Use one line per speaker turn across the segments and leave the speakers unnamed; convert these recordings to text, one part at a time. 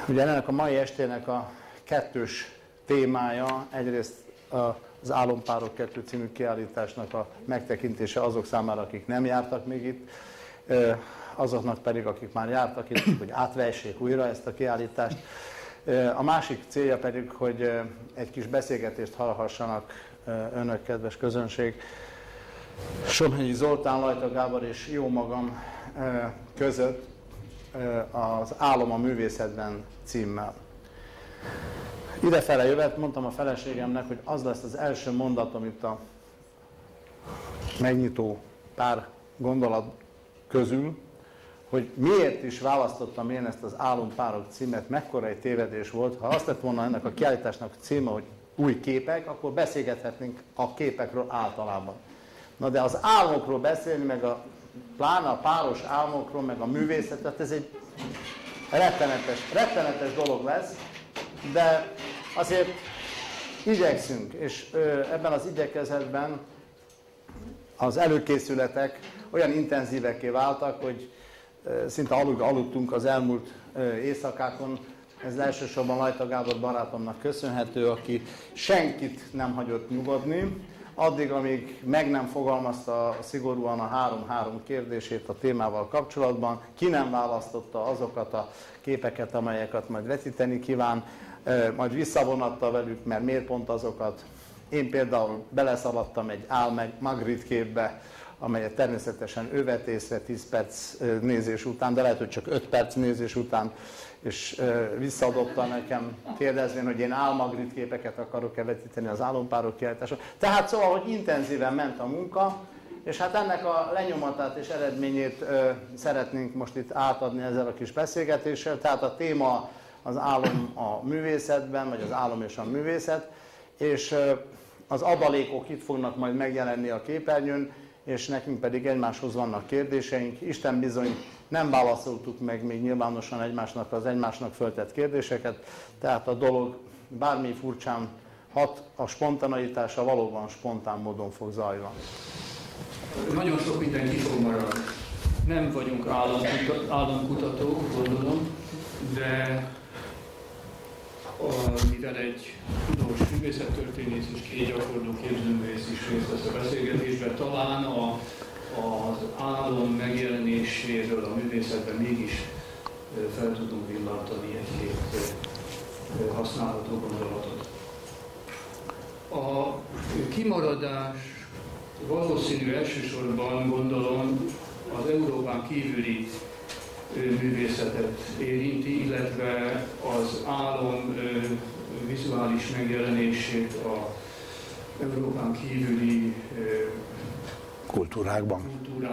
Ugye ennek a mai estének a kettős témája egyrészt az Álompárok 2 című kiállításnak a megtekintése azok számára, akik nem jártak még itt, azoknak pedig, akik már jártak itt, hogy átvessék újra ezt a kiállítást. A másik célja pedig, hogy egy kis beszélgetést hallhassanak önök, kedves közönség, Somhegyi Zoltán, Lajta Gábor és jó magam között az Álom a művészetben címmel. Idefele jövet, mondtam a feleségemnek, hogy az lesz az első mondatom itt a megnyitó pár gondolat közül, hogy miért is választottam én ezt az Álompárok címet, mekkora egy tévedés volt. Ha azt lett volna ennek a kiállításnak a címe, hogy új képek, akkor beszélgethetnénk a képekről általában. Na de az álmokról beszélni, meg pláne a páros álmokról, meg a művészetet, ez egy rettenetes dolog lesz, de azért igyekszünk, és ebben az igyekezetben az előkészületek olyan intenzíveké váltak, hogy szinte aludtunk az elmúlt éjszakákon. Ez elsősorban Lajta Gábor barátomnak köszönhető, aki senkit nem hagyott nyugodni, addig, amíg meg nem fogalmazta szigorúan a 3-3 kérdését a témával kapcsolatban, ki nem választotta azokat a képeket, amelyeket majd vetíteni kíván, majd visszavonatta velük, mert miért pont azokat. Én például beleszaladtam egy Magritte képbe, amelyet természetesen ő vett észre 10 perc nézés után, de lehet, hogy csak 5 perc nézés után, és visszaadobta nekem kérdezvén, hogy én Magritte képeket akarok-e vetíteni az Álompárok kiállításon. Tehát szóval, hogy intenzíven ment a munka, és hát ennek a lenyomatát és eredményét szeretnénk most itt átadni ezzel a kis beszélgetéssel. Tehát a téma az álom a művészetben, vagy az álom és a művészet, és az adalékok itt fognak majd megjelenni a képernyőn, és nekünk pedig egymáshoz vannak kérdéseink. Isten bizony nem válaszoltuk meg még nyilvánosan egymásnak föltett kérdéseket, tehát a dolog bármi furcsán hat, a spontaneitása valóban spontán módon fog zajlani.
Nagyon sok minden ki fog maradni. Nem vagyunk álomkutatók, gondolom, de mivel egy tudós művészettörténész és 2 gyakorló képzőművész is részt vesz a beszélgetésben, talán az álom megjelenéséről a művészetben mégis fel tudunk villantani egy-két használható gondolatot. A kimaradás valószínű elsősorban, gondolom, az Európán kívüli művészetet érinti, illetve az álom vizuális megjelenését az Európán kívüli
kultúrákban,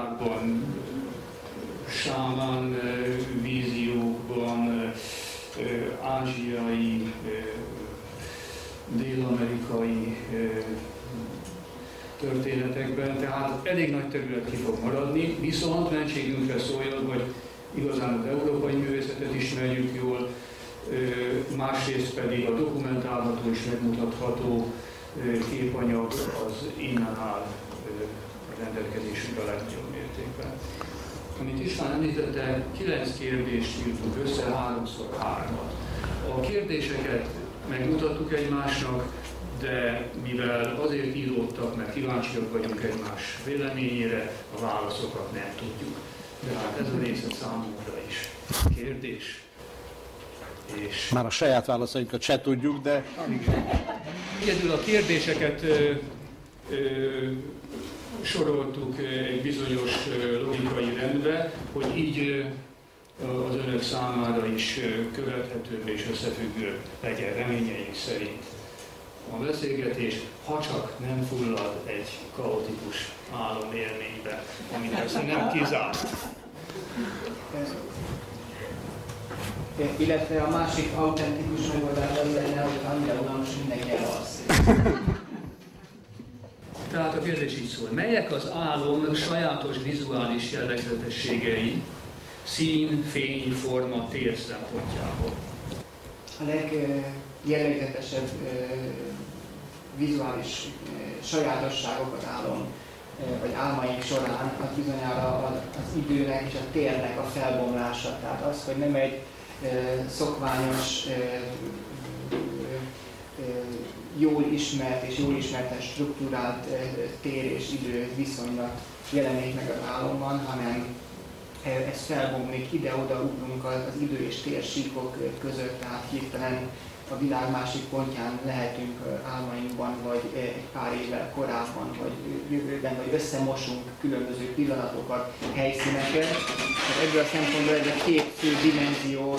sámán víziókban, ázsiai, dél-amerikai történetekben, tehát elég nagy terület ki fog maradni, viszont mentségünkre szóljon, hogy igazán az európai művészetet ismerjük jól, másrészt pedig a dokumentálható és megmutatható képanyag az innen áll rendelkezésünkre a legnagyobb mértékben. Amit István említette, 9 kérdést írtunk össze, 3x3-at. A kérdéseket megmutattuk egymásnak, de mivel azért íródtak, mert kíváncsiak vagyunk egymás véleményére, a válaszokat nem tudjuk. De hát ez a része számunkra is kérdés. És
már a saját válaszainkat se tudjuk, de...
Egyedül a kérdéseket soroltuk egy bizonyos logikai rendbe, hogy így az önök számára is követhetőbb és összefüggő legyen reményeink szerint a beszélgetés, ha csak nem fullad egy kaotikus álomélménybe, amit persze nem kizárt.
Illetve a másik autentikus megoldás az lenne, hogy annyira unalmas, mindenki elalszik.
Tehát a kérdés így szól. Melyek az álom sajátos vizuális jellegzetességei szín, fény, forma, tér szempontjából?
A legjellegzetesebb vizuális sajátosságok az álom, vagy álmaink során, az bizonyára az időnek és a térnek a felbomlása. Tehát az, hogy nem egy szokványos, jól ismert és jól ismerten struktúrált tér és idő viszonylat jelenik meg az álomban, hanem ez felbomlik, ide-oda ugrunk az idő és térsíkok között, tehát hirtelen a világ másik pontján lehetünk álmainkban, vagy egy pár évvel korábban, vagy jövőben, vagy összemosunk különböző pillanatokat, helyszíneket. Tehát ebből a szempontból ez a két fő dimenzió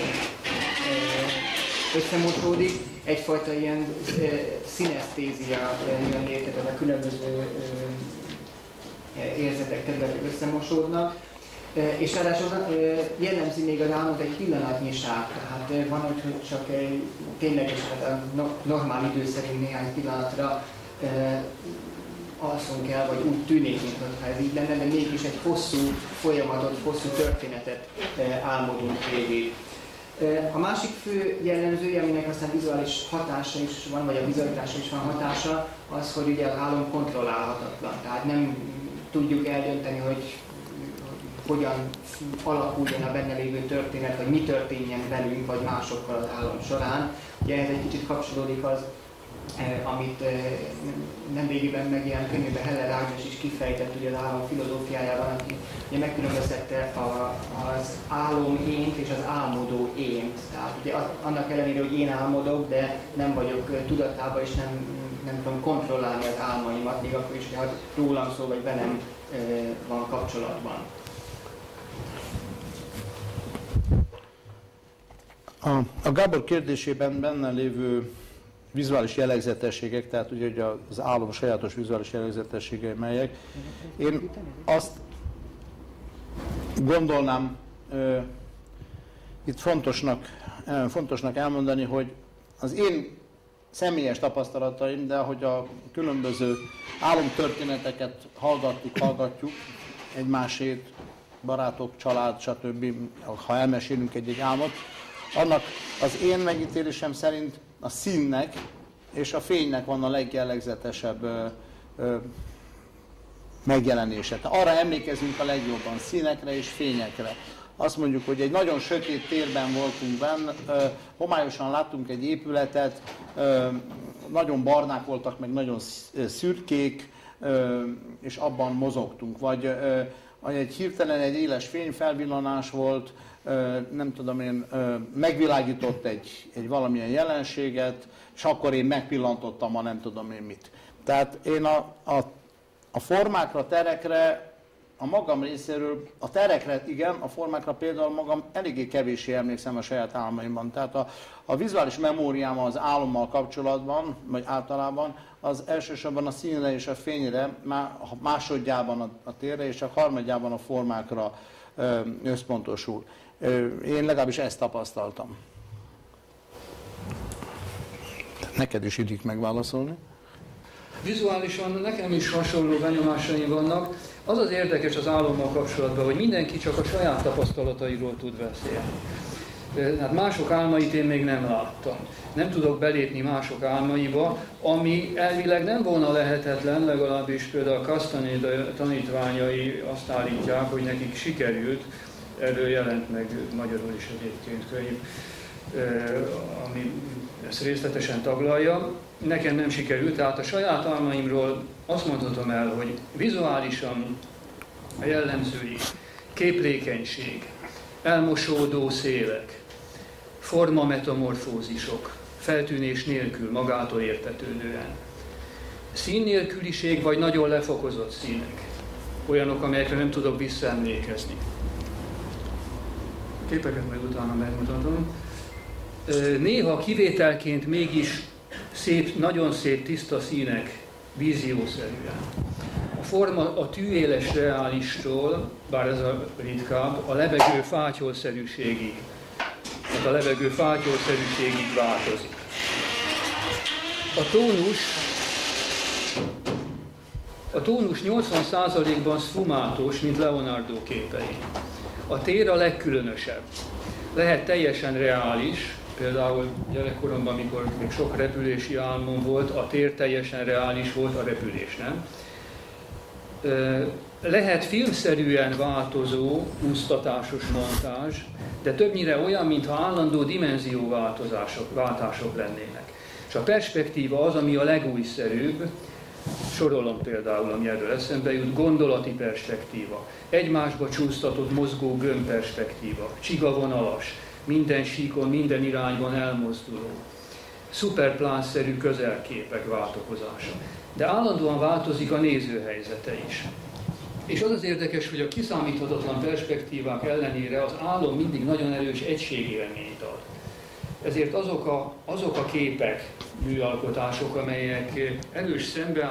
összemosódik, egyfajta ilyen szinesztézia jön létre, tehát a különböző érzetek, területek összemosódnak. És ráadásul jellemzi még az álmot egy pillanatnyiság, tehát van, hogy csak egy tényleges, normál idő szerint néhány pillanatra alszunk el, vagy úgy tűnik, mintha ez így lenne, de mégis egy hosszú folyamatot, hosszú történetet álmodunk végig. A másik fő jellemzője, aminek aztán vizuális hatása is van, vagy a vizualitásra is van hatása, az, hogy ugye az álom kontrollálhatatlan. Tehát nem tudjuk eldönteni, hogy hogyan alakuljon a benne lévő történet, vagy mi történjen velünk, vagy másokkal az álom során. Ugye ez egy kicsit kapcsolódik az, amit nemrégiben megjelent könyvben Heller Ágnes is kifejtett ugye az álom filozófiájában, aki ugye megkülönböztette az álom ént és az álmodó ént. Tehát ugye annak ellenére, hogy én álmodok, de nem vagyok tudatában, és nem tudom kontrollálni az álmaimat, még akkor is, ha rólam szól, vagy velem van kapcsolatban.
A Gábor kérdésében benne lévő vizuális jellegzetességek, tehát ugye hogy az álom sajátos vizuális jellegzetességei melyek. Én azt gondolnám itt fontosnak elmondani, hogy az én személyes tapasztalataim, de hogy a különböző álomtörténeteket hallgatjuk egymásét, barátok, család, stb. Ha elmesélünk egy álmot, annak az én megítélésem szerint a színnek és a fénynek van a legjellegzetesebb megjelenése. Arra emlékezünk a legjobban, színekre és fényekre. Azt mondjuk, hogy egy nagyon sötét térben voltunk benne, homályosan láttunk egy épületet, nagyon barnák voltak, meg nagyon szürkék, és abban mozogtunk. Vagy egy hirtelen egy éles fényfelvillanás volt, nem tudom én, megvilágított egy valamilyen jelenséget, és akkor én megpillantottam a nem tudom én mit. Tehát én a formákra, terekre, a magam részéről, a terekre igen, a formákra például magam eléggé kevéssé emlékszem a saját álmaimban. Tehát a vizuális memóriám az álommal kapcsolatban, vagy általában, az elsősorban a színre és a fényre, másodjában a térre, és a harmadjában a formákra összpontosul. Én legalábbis ezt tapasztaltam. Neked is illik megválaszolni?
Vizuálisan nekem is hasonló benyomásaim vannak. Az az érdekes az álommal kapcsolatban, hogy mindenki csak a saját tapasztalatairól tud beszélni. Hát mások álmait én még nem láttam. Nem tudok belépni mások álmaiba, ami elvileg nem volna lehetetlen, legalábbis például Castaneda tanítványai azt állítják, hogy nekik sikerült. Erről jelent meg magyarul is egyébként könyv, ami ezt részletesen taglalja. Nekem nem sikerült, tehát a saját álmaimról azt mondhatom el, hogy vizuálisan a jellemzői képlékenység, elmosódó szélek, formametamorfózisok, feltűnés nélkül, magától értetődően. Szín nélküliség vagy nagyon lefokozott színek, olyanok, amelyekre nem tudok visszaemlékezni. Képeket meg utána megmutatom. Néha kivételként mégis szép, nagyon szép, tiszta színek, víziószerűen. A forma a tűéles reálistól, bár ez a ritkább, a levegő fátyolszerűségig. Tehát a levegő fátyolszerűségig változik. A tónus 80%-ban szfumátos, mint Leonardo képei. A tér a legkülönösebb. Lehet teljesen reális, például gyerekkoromban, amikor még sok repülési álmom volt, a tér teljesen reális volt, a repülés nem. lehet filmszerűen változó, úsztatásos montázs, de többnyire olyan, mintha állandó dimenzióváltások lennének. És a perspektíva az, ami a legújszerűbb, sorolom például, ami erről eszembe jut, gondolati perspektíva, egymásba csúsztatott mozgó gömb perspektíva, csigavonalas, minden síkon, minden irányban elmozduló, szuperplánszerű közelképek váltakozása. De állandóan változik a nézőhelyzete is. És az az érdekes, hogy a kiszámíthatatlan perspektívák ellenére az álom mindig nagyon erős egységélményt ad. Ezért azok a képek, műalkotások, amelyek erős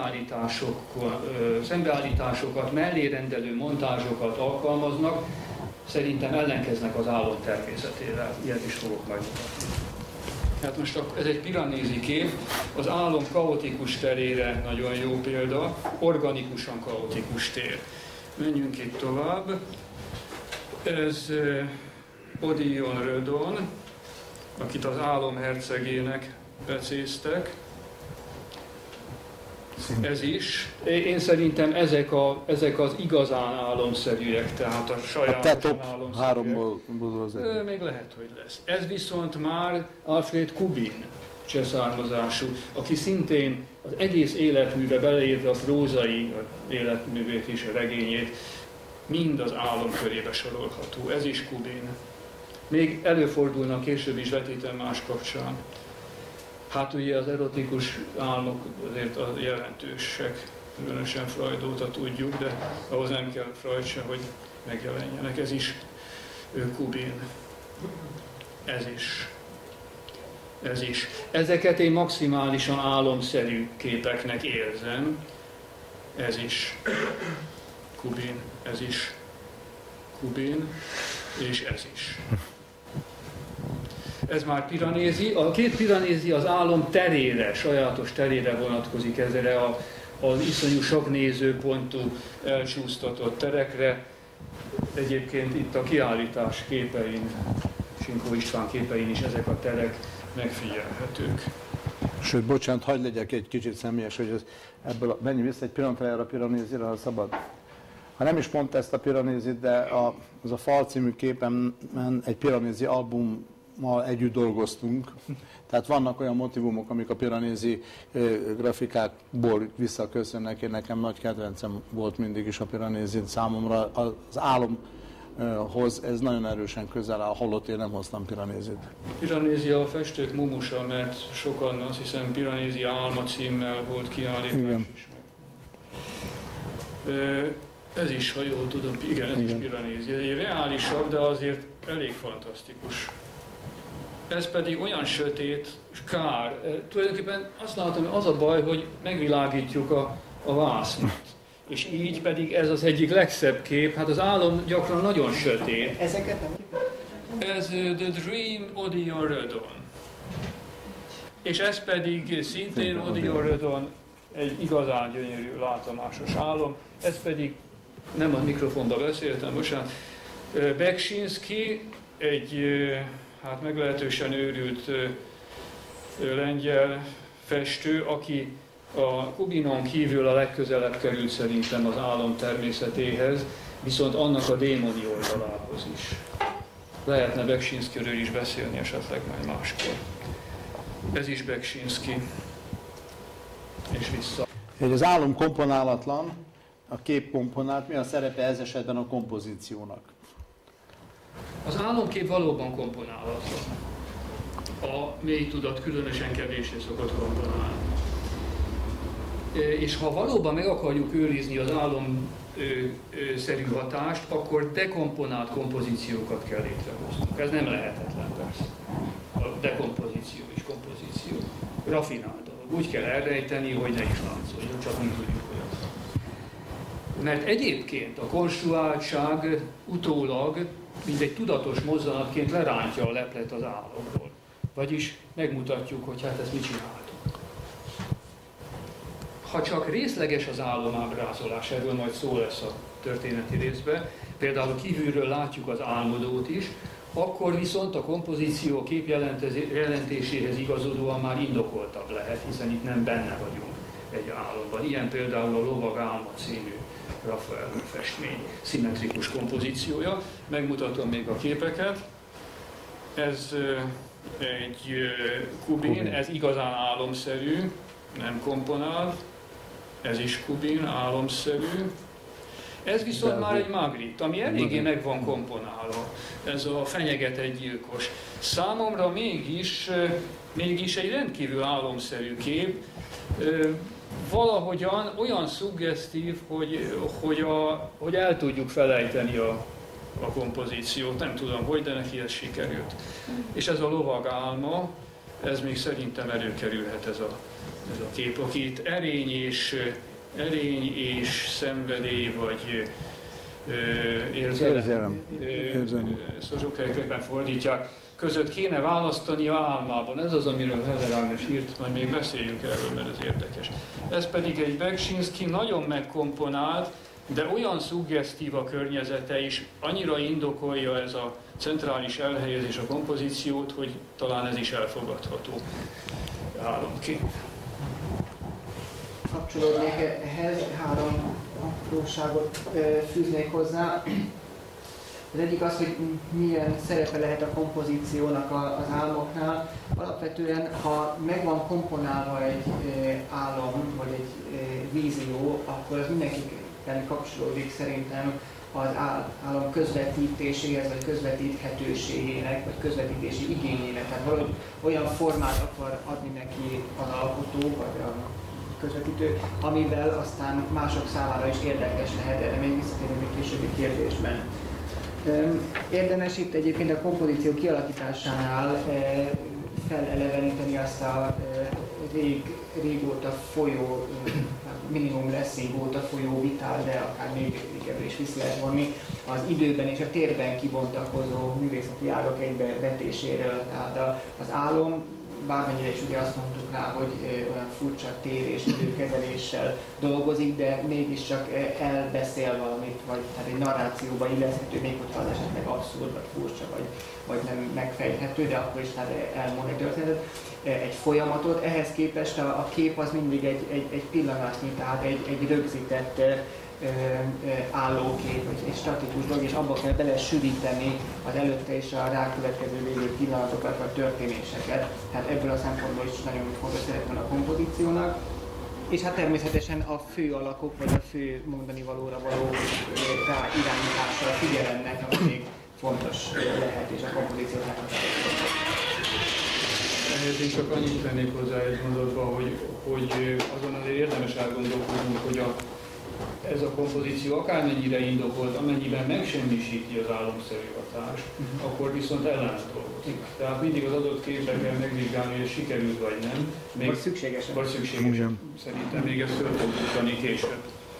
szembeállításokat, mellérendelő montázsokat alkalmaznak, szerintem ellenkeznek az álom természetével. Ilyet is fogok majd mutatni. Hát most ez egy Piranesi kép, az álom kaotikus terére nagyon jó példa, organikusan kaotikus tér. Menjünk itt tovább. Ez Odillon Redon, akit az álom hercegének becéztek. Ez is. Én szerintem ezek az igazán álomszerűek, tehát a sajátosan álomszerűek. Még lehet, hogy lesz. Ez viszont már Alfred Kubin cseh származású, aki szintén az egész életműve, beleértve a prózai életművét és a regényét, mind az álom körébe sorolható. Ez is Kubin. Még előfordulnak később is vetíten más kapcsán. Hát ugye az erotikus álmok azért a jelentősek, különösen Freud óta tudjuk, de ahhoz nem kell Freud se, hogy megjelenjenek. Ez is Kubin. Ez is. Ezeket én maximálisan álomszerű képeknek érzem. Ez is Kubin, ez is Kubin, és ez is. Ez már Piranesi. A két Piranesi az álom terére, sajátos terére vonatkozik, ezre az iszonyú sok nézőpontú, elcsúsztatott terekre. Egyébként itt a kiállítás képein, Sinkó István képein is ezek a terek megfigyelhetők.
Sőt, bocsánat, hagyd legyek egy kicsit személyes, hogy menjünk vissza egy pillanatra erre a Piranésire, ha szabad. Ha nem is pont ezt a Piranésit, de az a Fal című képen egy Piranesi albummal együtt dolgoztunk. Tehát vannak olyan motivumok, amik a Piranesi grafikákból visszaköszönnek. Én nekem nagy kedvencem volt mindig is a Piranesi, számomra az álomhoz ez nagyon erősen közel áll, holott én nem hoztam Piranesit.
Piranesi a festők mumusa, mert sokan azt hiszem Piranesi álma címmel volt kiállítás.
Igen.
Is. Ez is, ha jól tudom, igen, ez is Piranesi. Egy reálisabb, de azért elég fantasztikus. Ez pedig olyan sötét, és kár. Tulajdonképpen azt látom, hogy az a baj, hogy megvilágítjuk a vásznat. És így pedig ez az egyik legszebb kép, hát az álom gyakran nagyon sötét.
Ezeket nem?
Ez The Dream Odillon Redon. És ez pedig szintén Odillon Redon, egy igazán gyönyörű, látomásos álom. Ez pedig, nem a mikrofonba beszéltem, bocsánat, Beksinski, egy hát meglehetősen őrült lengyel festő, aki a Kubinon kívül a legközelebb került szerintem az álom természetéhez, viszont annak a démoni oldalához is. Lehetne Beksinskiről is beszélni esetleg majd máskor. Ez is Beksinski. És vissza.
Az álom komponálatlan, a kép komponált, mi a szerepe ez esetben a kompozíciónak?
Az álomkép valóban komponálatlan. A mély tudat különösen kevéssé szokott komponálni. És ha valóban meg akarjuk őrizni az álomszerű hatást, akkor dekomponált kompozíciókat kell létrehoznunk. Ez nem lehetetlen persze. A dekompozíció és kompozíció. Rafinált dolog. Úgy kell elrejteni, hogy ne is láncoljon, csak mi tudjuk, hogy az. Mert egyébként a konstruáltság utólag, mint egy tudatos mozzanatként lerántja a leplet az álomról. Vagyis megmutatjuk, hogy hát ezt mit csináltunk. Ha csak részleges az álomábrázolás, erről majd szó lesz a történeti részben, például kívülről látjuk az álmodót is, akkor viszont a kompozíció kép jelentéséhez igazodóan már indokoltabb lehet, hiszen itt nem benne vagyunk egy álomban. Ilyen például a Lovag álma című Raffaello festmény szimmetrikus kompozíciója. Megmutatom még a képeket. Ez egy kubin, ez igazán álomszerű, nem komponál. Ez is kubin, álomszerű. Ez viszont már egy Magritte, ami eléggé meg van komponálva. Ez a fenyegetett gyilkos. Számomra mégis egy rendkívül álomszerű kép. Valahogyan olyan szuggesztív, hogy el tudjuk felejteni a kompozíciót. Nem tudom, hogy, de neki ez sikerült. És ez a lovag álma, ez még szerintem előkerülhet ez a kép, aki itt erény és szenvedély, vagy érzelem, szorúkerekben fordítják, között kéne választani a álmában. Ez az, amiről Heller Ágnes írt, majd még beszéljünk erről, mert ez érdekes. Ez pedig egy Beksinski, nagyon megkomponált, de olyan szuggesztív a környezete is, annyira indokolja ez a centrális elhelyezés a kompozíciót, hogy talán ez is elfogadható álomkép.
Kapcsolódnék ehhez, 3 apróságot fűznék hozzá. Az egyik az, hogy milyen szerepe lehet a kompozíciónak az álmoknál. Alapvetően, ha meg van komponálva egy álom vagy egy vízió, akkor az mindenképpen kapcsolódik szerintem az álom közvetítéséhez, vagy közvetíthetőségének, vagy közvetítési igényének. Tehát valahogy olyan formát akar adni neki az alkotó, vagy a közvetítő, amivel aztán mások számára is érdekes lehet, erre még visszatérünk egy későbbi kérdésben. Érdemes itt egyébként a kompozíció kialakításánál feleleveníteni azt a régóta folyó, minimum lesz régóta folyó vitát, de akár még régebbre is vissza lehet vonni, az időben és a térben kibontakozó művészeti ágak egybevetéséről. Tehát az álom, bármennyire is ugye azt mondtuk rá, hogy olyan furcsa tér és időkezeléssel dolgozik, de mégiscsak elbeszél valamit, vagy tehát egy narrációba illeszthető, még hogyha az esetleg abszurd, vagy furcsa, vagy nem megfejthető, de akkor is elmond egy történetet, egy folyamatot. Ehhez képest a kép az mindig egy pillanatnyi, tehát egy rögzített állókép, egy statikus dolog, és abba kell belesűríteni az előtte és a rákövetkező lévő pillanatokat, vagy történéseket. Hát ebből a szempontból is nagyon fontos szerep van a kompozíciónak. És hát természetesen a fő alakok, vagy a fő mondani valóra való ráirányítása a figyelemnek, ami még fontos lehet, és a kompozíciót meghatározza.
Ehhez én csak annyit tennék hozzá egy mondatba, hogy azon azért érdemes elgondolkodnunk, hogy ez a kompozíció akármennyire indokolt, amennyiben megsemmisíti az álomszerű hatást, akkor viszont ellene dolgozik. Tehát mindig az adott képre kell megvizsgálni, hogy sikerült vagy nem.
Vagy szükségesen.
Szerintem még ezt föl fogjuk tudni később.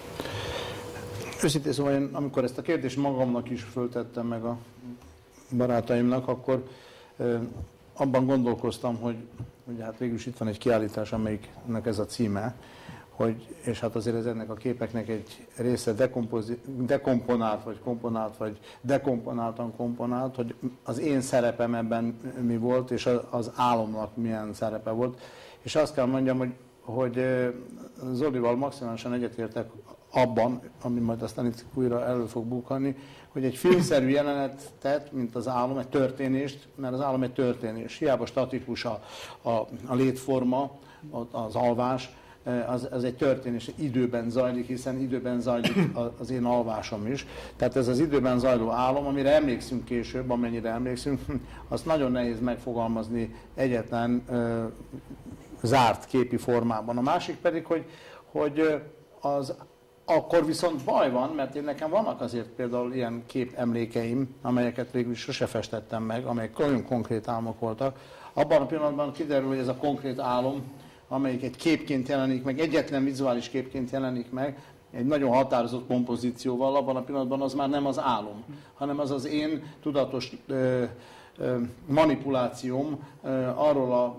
Őszintén szóval én, amikor ezt a kérdést magamnak is föltettem meg a barátaimnak, akkor abban gondolkoztam, hogy hát végül is itt van egy kiállítás, amelyiknek ez a címe, és hát azért ennek a képeknek egy része dekomponált, vagy komponált, vagy dekomponáltan komponált, hogy az én szerepem ebben mi volt, és az álomnak milyen szerepe volt. És azt kell mondjam, hogy Zolival maximálisan egyetértek abban, ami majd aztán itt újra elő fog bukkanni, hogy egy filmszerű jelenetet, mint az álom, egy történést, mert az álom egy történés. Hiába statikus a létforma, az alvás, az egy történés, időben zajlik, hiszen időben zajlik az én alvásom is. Tehát ez az időben zajló álom, amire emlékszünk később, amennyire emlékszünk, azt nagyon nehéz megfogalmazni egyetlen zárt képi formában. A másik pedig, hogy akkor viszont baj van, mert nekem vannak azért például ilyen képemlékeim, amelyeket végül is sose festettem meg, amelyek nagyon konkrét álmok voltak. Abban a pillanatban kiderül, hogy ez a konkrét álom, amelyik egy képként jelenik meg, egyetlen vizuális képként jelenik meg, egy nagyon határozott kompozícióval, abban a pillanatban az már nem az álom, hanem az az én tudatos manipulációm arról a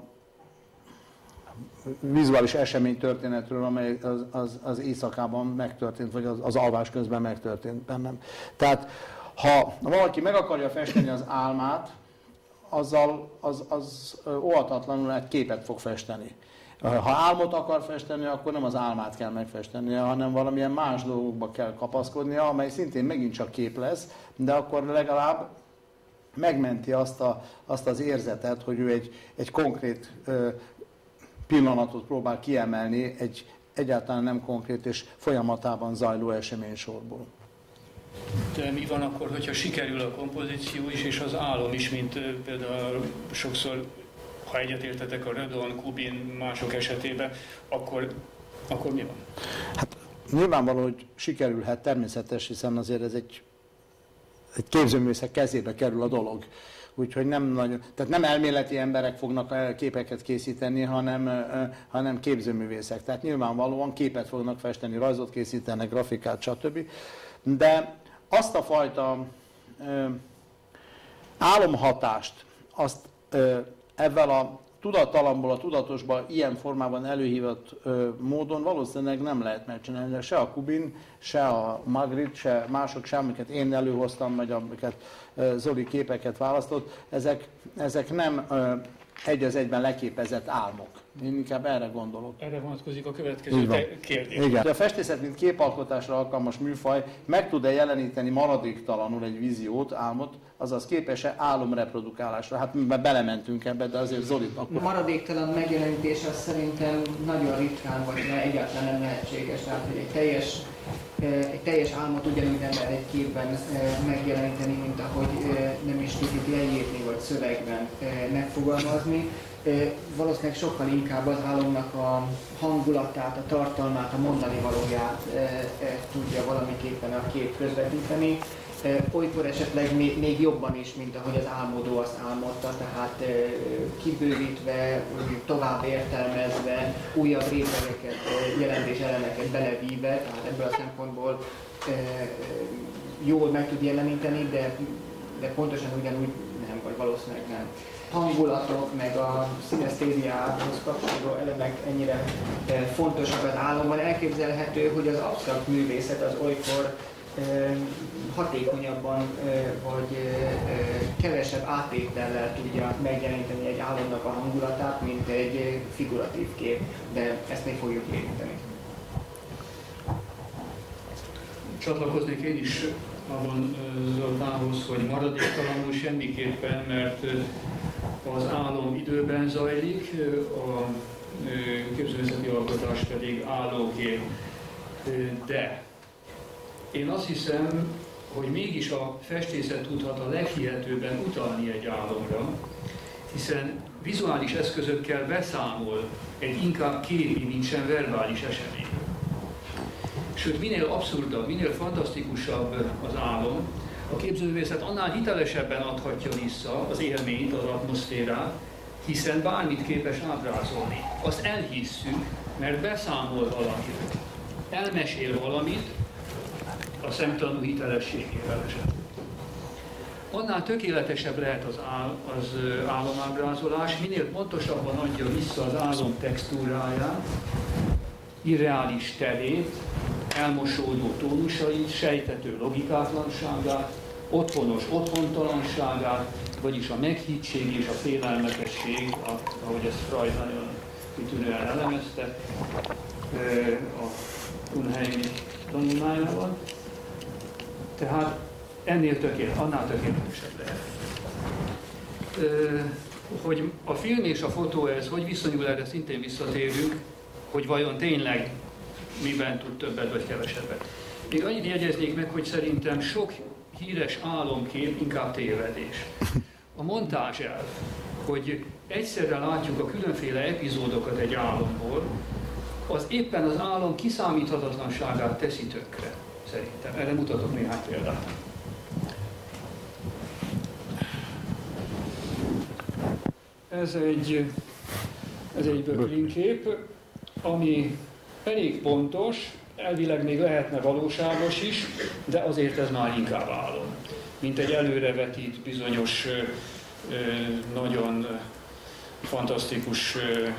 vizuális eseménytörténetről, amely az éjszakában megtörtént, vagy az alvás közben megtörtént bennem. Tehát, ha valaki meg akarja festeni az álmát, az óhatatlanul egy képet fog festeni. Ha álmot akar festeni, akkor nem az álmát kell megfestenie, hanem valamilyen más dolgokba kell kapaszkodnia, amely szintén megint csak kép lesz, de akkor legalább megmenti azt az érzetet, hogy ő egy konkrét pillanatot próbál kiemelni egy egyáltalán nem konkrét és folyamatában zajló eseménysorból.
De mi van akkor, hogyha sikerül a kompozíció is, és az álom is, mint például sokszor, ha egyetértetek a Redon, Kubin, mások esetében, akkor mi van?
Hát nyilvánvaló, hogy sikerülhet, természetes, hiszen azért ez egy képzőművészek kezébe kerül a dolog. Úgyhogy tehát nem elméleti emberek fognak képeket készíteni, hanem képzőművészek. Tehát nyilvánvalóan képet fognak festeni, rajzot készítenek, grafikát, stb. De azt a fajta álomhatást, azt ezzel a tudattalamból a tudatosba ilyen formában előhívott módon valószínűleg nem lehet megcsinálni, de se a Kubin, se a Magritte, se mások, se amiket én előhoztam, vagy amiket Zoli képeket választott, ezek nem egy az egyben leképezett álmok. Én inkább erre gondolok.
Erre vonatkozik a következő kérdés.
Igen. A festészet, mint képalkotásra alkalmas műfaj, meg tud-e jeleníteni maradéktalanul egy víziót, álmot, azaz képes-e álomreprodukálásra? Hát belementünk ebbe, de azért Zolit akkor...
Maradéktalan megjelenítés az szerintem nagyon ritkán, vagy egyáltalán nem lehetséges. Tehát, hogy egy teljes álmot ugyanúgy nem lehet egy képben megjeleníteni, mint ahogy nem is tudjuk leírni, vagy szövegben megfogalmazni. Valószínűleg sokkal inkább az álomnak a hangulatát, a tartalmát, a mondani valóját tudja valamiképpen a kép közvetíteni. Olykor esetleg még jobban is, mint ahogy az álmodó azt álmodta, tehát kibővítve, tovább értelmezve, újabb rétegeket, jelentéselemeket belevíve, tehát ebből a szempontból jól meg tud jeleníteni, de pontosan ugyanúgy nem, vagy valószínűleg nem. Hangulatok, meg a szinesztéziához kapcsolódó elemek ennyire fontosak az álomban. Elképzelhető, hogy az absztrakt művészet az olykor hatékonyabban vagy kevesebb áttétellel tudja megjeleníteni egy álomnak a hangulatát, mint egy figuratív kép, de ezt még fogjuk érinteni.
Csatlakoznék én is abban Zoltánhoz, hogy maradéktalanul semmiképpen, mert az álom időben zajlik, a képzőművészeti alkotás pedig állókép. De én azt hiszem, hogy mégis a festészet tudhat a leghihetőbben utalni egy álomra, hiszen vizuális eszközökkel beszámol egy inkább képi, mint sem verbális esemény. Sőt, minél abszurdabb, minél fantasztikusabb az álom, a képzőművészet annál hitelesebben adhatja vissza az élményt, az atmoszférát, hiszen bármit képes ábrázolni. Azt elhisszük, mert beszámol valamiről. Elmesél valamit a szemtanú hitelességével esetleg. Annál tökéletesebb lehet az álomábrázolás, minél pontosabban adja vissza az álom textúráját, irreális terét, elmosódó tónusait, sejtető logikátlanságát, otthonos otthontalanságát, vagyis a meghittség és a félelmetesség, ahogy ezt Freud nagyon kitűnően elemezte a Unheimi tanulmányában. Tehát annál tökéletesebb lehet. Hogy a film és a fotó ez hogy viszonyul, erre szintén visszatérünk, hogy vajon tényleg miben tud többet vagy kevesebbet. Még annyit jegyeznék meg, hogy szerintem sok híres álomkép inkább tévedés. A montázs elv, hogy egyszerre látjuk a különféle epizódokat egy álomból, az éppen az álom kiszámíthatatlanságát teszi tönkre, szerintem. Erre mutatok néhány példát. Ez egy Böcklin kép, ami elég pontos, elvileg még lehetne valóságos is, de azért ez már inkább álom. Mint egy előrevetít bizonyos nagyon fantasztikus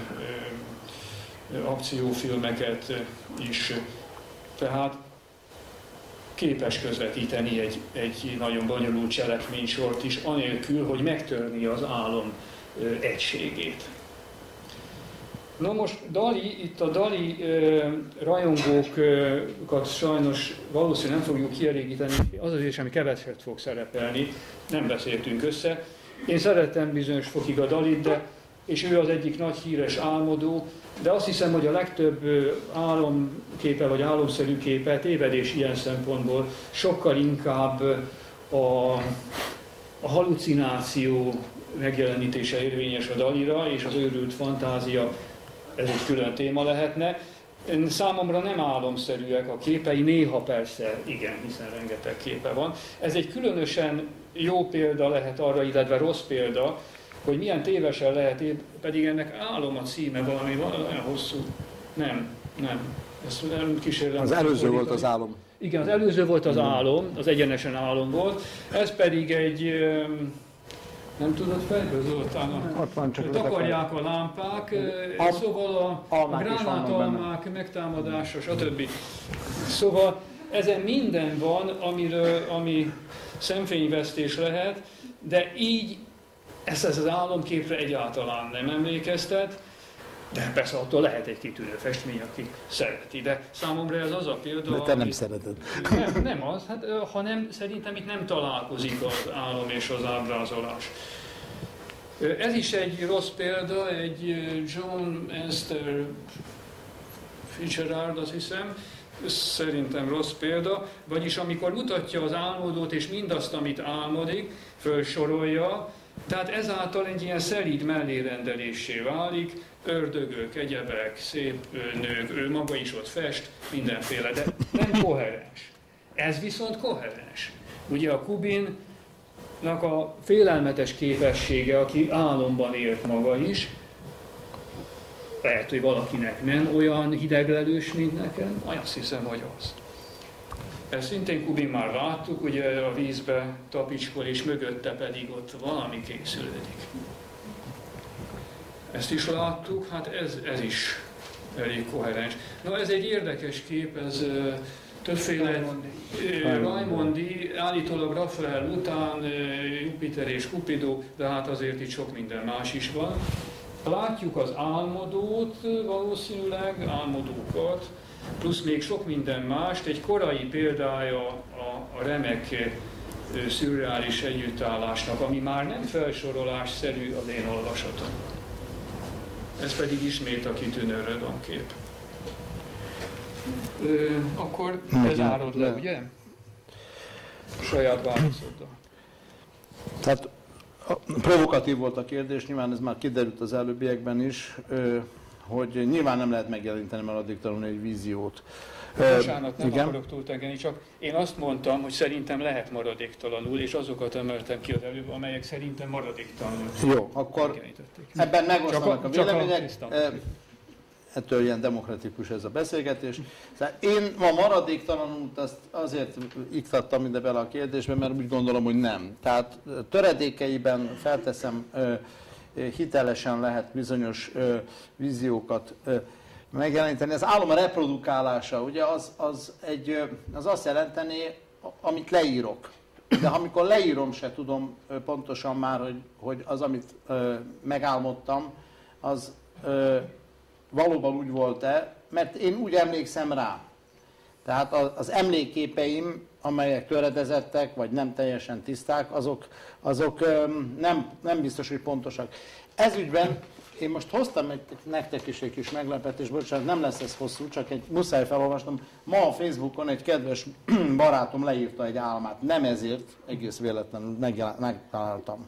akciófilmeket is. Tehát képes közvetíteni egy nagyon bonyolult cselekménysort is, anélkül, hogy megtörni az álom egységét. Na most itt a Dali rajongókat sajnos valószínűleg nem fogjuk kielégíteni, az azért, ami keveset fog szerepelni, nem beszéltünk össze. Én szeretem bizonyos fokig a Dalit, és ő az egyik nagy híres álmodó, de azt hiszem, hogy a legtöbb álomképe vagy álomszerű képe tévedés ilyen szempontból sokkal inkább a halucináció megjelenítése érvényes a Dalira, és az őrült fantázia, ez egy külön téma lehetne. Számomra nem álomszerűek a képei, néha persze igen, hiszen rengeteg képe van. Ez egy különösen jó példa lehet arra, illetve rossz példa, hogy milyen tévesen lehet, pedig ennek álom a címe, valami olyan hosszú. Nem. Ezt nem kísérlem.
Az előző volt az álom.
Igen, az előző volt az álom, az egyenesen álom volt. Ez pedig egy, nem tudod fejből, Zoltán? Takarják a lámpák, szóval a gránátalmák megtámadása, stb. Szóval ezen minden van, ami szemfényvesztés lehet, de így ez az álomképre egyáltalán nem emlékeztet, de persze attól lehet egy kitűnő festmény, aki szereti, de számomra ez az a példa,
de te nem szereted.
Nem az, hanem szerintem itt nem találkozik az álom és az ábrázolás. Ez is egy rossz példa, egy John Esther Fitzgerald, azt hiszem, szerintem rossz példa, vagyis amikor mutatja az álmodót és mindazt, amit álmodik, fölsorolja, tehát ezáltal egy ilyen szelíd mellérendelésé válik, ördögök, egyebek, szép nők, ő maga is ott fest, mindenféle, de nem koherens. Ez viszont koherens. Ugye a Kubinnak a félelmetes képessége, aki álomban élt maga is, lehet, hogy valakinek nem olyan hideglelős, mint nekem, azt hiszem, hogy az. Ezt szintén Kubin már láttuk, ugye a vízbe tapicskol, és mögötte pedig ott valami készülődik. Ezt is láttuk, hát ez is elég koherens. Na ez egy érdekes kép, ez többféle Raimondi, állítólag Raphael után Jupiter és Cupido, de hát azért itt sok minden más is van. Látjuk az álmodót valószínűleg, álmodókat, plusz még sok minden mást. Egy korai példája a remek szürreális együttállásnak, ami már nem felsorolásszerű az én olvasatom. Ez pedig ismét a kitűnő Redon kép. Akkor bezárod le, ugye? Saját válaszoddal.
Tehát provokatív volt a kérdés, nyilván ez már kiderült az előbbiekben is, hogy nyilván nem lehet megjeleníteni maradéktalanul egy víziót.
Bocsánat, nem akarok túltengeni, csak én azt mondtam, hogy szerintem lehet maradéktalanul, és azokat emeltem ki az előbb, amelyek szerintem maradéktalanul.
Jó, akkor ebben megosztanak a vélemények. Ettől ilyen demokratikus ez a beszélgetés. Szóval én ma maradéktalanul azért iktattam ide bele a kérdésbe, mert úgy gondolom, hogy nem. Tehát töredékeiben felteszem, hitelesen lehet bizonyos víziókat megjeleníteni. Az álom reprodukálása, ugye az azt jelenteni, amit leírok. De amikor leírom, se tudom pontosan már, hogy az, amit megálmodtam, az valóban úgy volt-e, mert én úgy emlékszem rá. Tehát az emlékképeim, amelyek töredezettek, vagy nem teljesen tiszták, azok nem biztos, hogy pontosak. Ezügyben én most hoztam nektek is egy kis meglepetést, bocsánat, nem lesz ez hosszú, csak muszáj felolvasnom. Ma a Facebookon egy kedves barátom leírta egy álmát, nem ezért, egész véletlenül megtaláltam.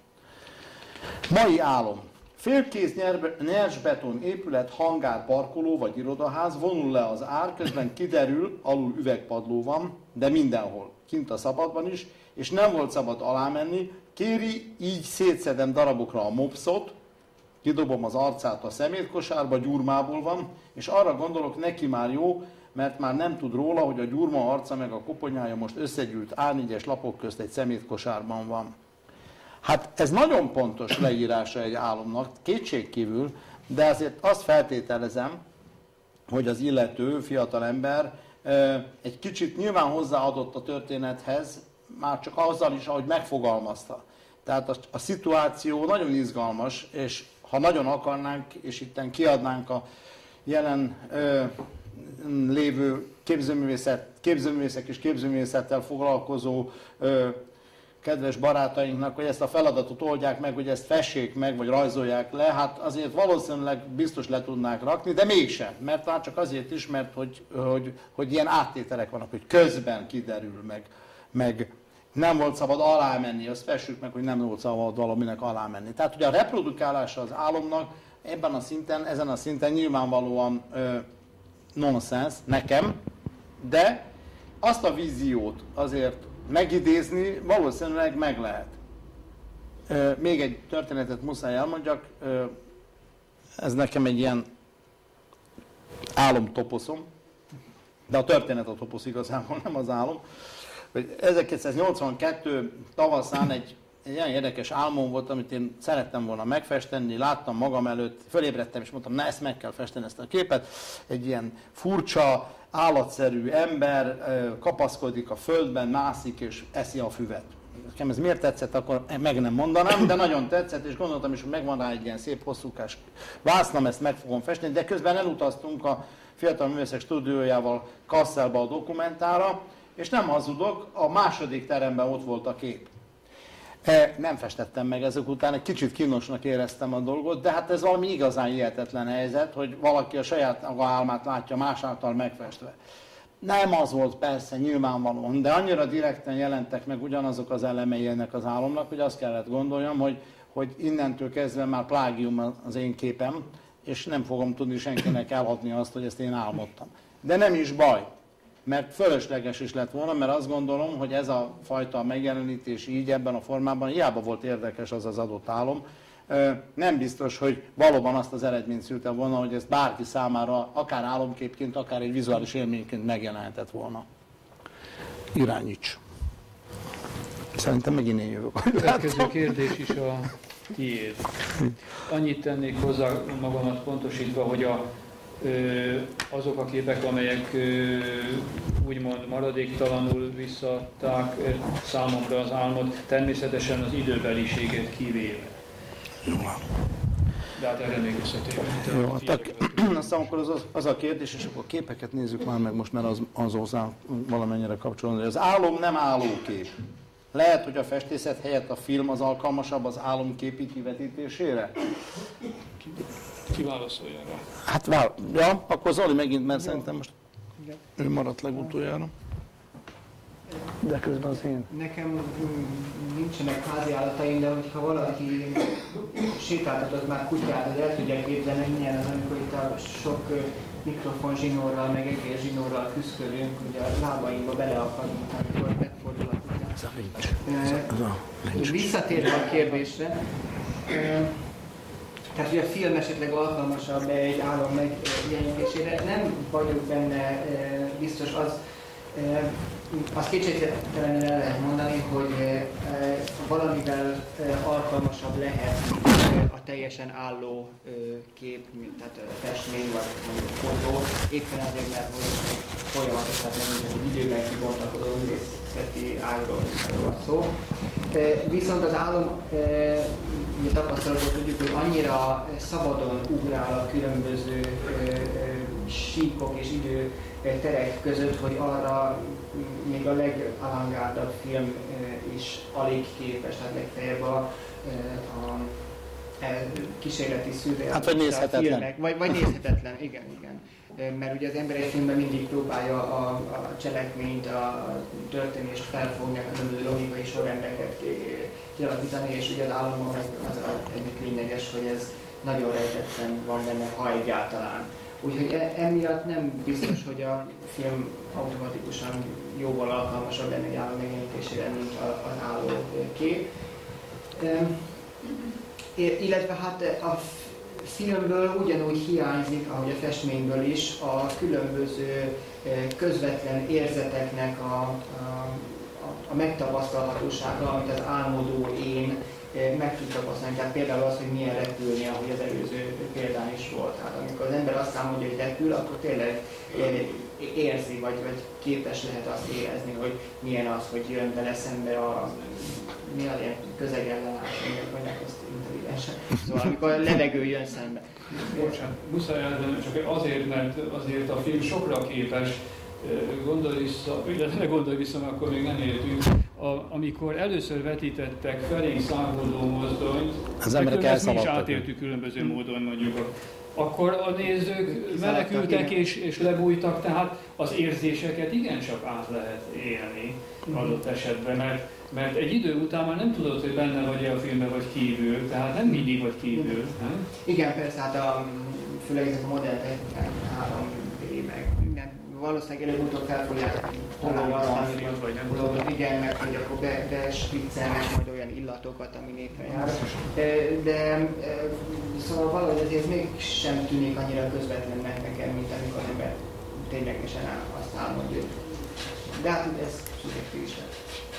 Mai álom. Félkész nyersbeton épület, hangár, parkoló vagy irodaház, vonul le az ár, közben kiderül, alul üvegpadló van, de mindenhol, kint a szabadban is, és nem volt szabad alámenni, kéri, így szétszedem darabokra a mopszot, kidobom az arcát a szemétkosárba, gyurmából van, és arra gondolok, neki már jó, mert már nem tud róla, hogy a gyurma arca meg a koponyája most összegyűlt A4-es lapok közt egy szemétkosárban van. Hát ez nagyon pontos leírása egy álomnak, kétségkívül, de azért azt feltételezem, hogy az illető fiatalember egy kicsit nyilván hozzáadott a történethez, már csak azzal is, ahogy megfogalmazta. Tehát a szituáció nagyon izgalmas, és ha nagyon akarnánk, és itten kiadnánk a jelen lévő képzőművészek és képzőművészettel foglalkozó kedves barátainknak, hogy ezt a feladatot oldják meg, hogy ezt fessék meg, vagy rajzolják le, hát azért valószínűleg biztos le tudnák rakni, de mégsem. Mert már csak azért is, mert hogy ilyen áttételek vannak, hogy közben kiderül meg nem volt szabad alámenni, azt fessük meg, hogy nem volt szabad valaminek alámenni. Tehát ugye a reprodukálása az álomnak ezen a szinten nyilvánvalóan nonsens nekem, de azt a víziót azért megidézni valószínűleg meg lehet. Még egy történetet muszáj elmondjak, ez nekem egy ilyen álomtoposzom, de a történet a toposz igazából, nem az álom. Hogy 1982 tavaszán egy ilyen érdekes álmom volt, amit én szerettem volna megfesteni, láttam magam előtt, fölébredtem és mondtam, na ezt meg kell festeni, ezt a képet. Egy ilyen furcsa, állatszerű ember kapaszkodik a földben, mászik és eszi a füvet. Nekem ez miért tetszett, akkor meg nem mondanám, de nagyon tetszett, és gondoltam is, hogy megvan rá egy ilyen szép hosszúkás vásznom, ezt meg fogom festeni, de közben elutaztunk a Fiatal Művészek Stúdiójával Kasszelbe a dokumentára, és nem hazudok, a második teremben ott volt a kép. Nem festettem meg ezek után, egy kicsit kínosnak éreztem a dolgot, de hát ez valami igazán hihetetlen helyzet, hogy valaki a saját álmát látja más által megfestve. Nem az volt persze, nyilvánvalóan, de annyira direkten jelentek meg ugyanazok az elemei ennek az álomnak, hogy azt kellett gondoljam, hogy innentől kezdve már plágium az én képem, és nem fogom tudni senkinek eladni azt, hogy ezt én álmodtam. De nem is baj, mert fölösleges is lett volna, mert azt gondolom, hogy ez a fajta megjelenítés így ebben a formában hiába volt érdekes az az adott álom. Nem biztos, hogy valóban azt az eredményt szülte volna, hogy ezt bárki számára akár álomképként, akár egy vizuális élményként megjelenhetett volna. Irányíts! Szerintem megint én jövök.
Következő kérdés is a tiéd. Annyit tennék hozzá magamat pontosítva, hogy azok a képek, amelyek úgymond maradéktalanul visszadták számomra az álmot, természetesen az időbeliséget kivéve.
Jó.
De hát erre még visszatérünk.
Jó, aztán akkor az a kérdés, és akkor a képeket nézzük már meg most, mert az hozzá valamennyire kapcsolódni. Az álom nem állókép. Lehet, hogy a festészet helyett a film az alkalmasabb az álomképi kivetítésére?
Ki válaszolja rá?
Hát ja, akkor Zoli megint, mert szerintem most ő maradt legutoljára. De közben az én.
Nekem nincsenek házi állataim, de hogyha valaki sétáltatott már kutyát, hogy el tudják képzelni, milyen az, amikor itt a sok mikrofon zsinórral, meg egész zsinórral küszködünk, ugye a lábainkba beleakadunk, amikor megfordul a kutya. Visszatérve a kérdésre, tehát, hogy a film esetleg alkalmasabb egy álom megjelenítésére, nem vagyok benne biztos, azt kétségtelenül el lehet mondani, hogy valamivel alkalmasabb lehet a teljesen álló kép, tehát festmény vagy mondjuk fotó, éppen azért, mert folyamatos, tehát nem egy időben kibontakozó művészeti ágról van szó. Viszont az álom, mi tapasztalatból tudjuk, hogy annyira szabadon ugrál a különböző síkok és időterek között, hogy arra még a legalavangárdabb film is alig képes, tehát legfeljebb a kísérleti szürrealista
hát vagy nézhetetlen.
Filmek, vagy nézhetetlen, igen. Mert ugye az ember egy filmben mindig próbálja a cselekményt, a történést felfogni, a különböző logikai sorrendeket kialakítani, és ugye az álomban az egyik lényeges, hogy ez nagyon rejtetten van benne, ha egyáltalán. Úgyhogy emiatt nem biztos, hogy a film automatikusan jóval alkalmasabb lenne egy álom megjelenítésére, mint az álló kép. Illetve hát a filmből ugyanúgy hiányzik, ahogy a festményből is, a különböző közvetlen érzeteknek a megtapasztalhatósága, amit az álmodó én meg tud tapasztalni. Tehát például az, hogy milyen repülni, ahogy az előző példán is volt. Hát amikor az ember azt álmodja, hogy repül, akkor tényleg érzi, vagy képes lehet azt érezni, hogy milyen az, hogy jön vele szembe mi az ilyen közegellenás, mondják azt intelligensen. Szóval amikor a levegő jön szembe.
Bocsánat, muszáj elvenni, csak azért, mert azért a film sokra képes. Gondolj vissza, mert akkor még nem értünk. Amikor először vetítettek felénk száguldó mozdonyt,
az emberek
ezt mi is átéltük különböző módon mondjuk. Akkor a nézők menekültek és lebújtak, tehát az érzéseket igencsak át lehet élni adott esetben, mert egy idő után már nem tudod, hogy benne vagy-e a filmben, vagy kívül, tehát nem mindig vagy kívül. Nem?
Igen, persze, hát főleg ezek a modern technikák, 3D, meg minden, valószínűleg előbb-utóbb fel fogják találni azt, amit igen, meg hogy akkor bespriccelnek majd olyan illatokat, ami népre jár. De szóval valahogy azért mégsem tűnik annyira közvetlennek nekem, mint amikor az ember ténylegesen azt álmodja. De hát ez szubjektív is lehet.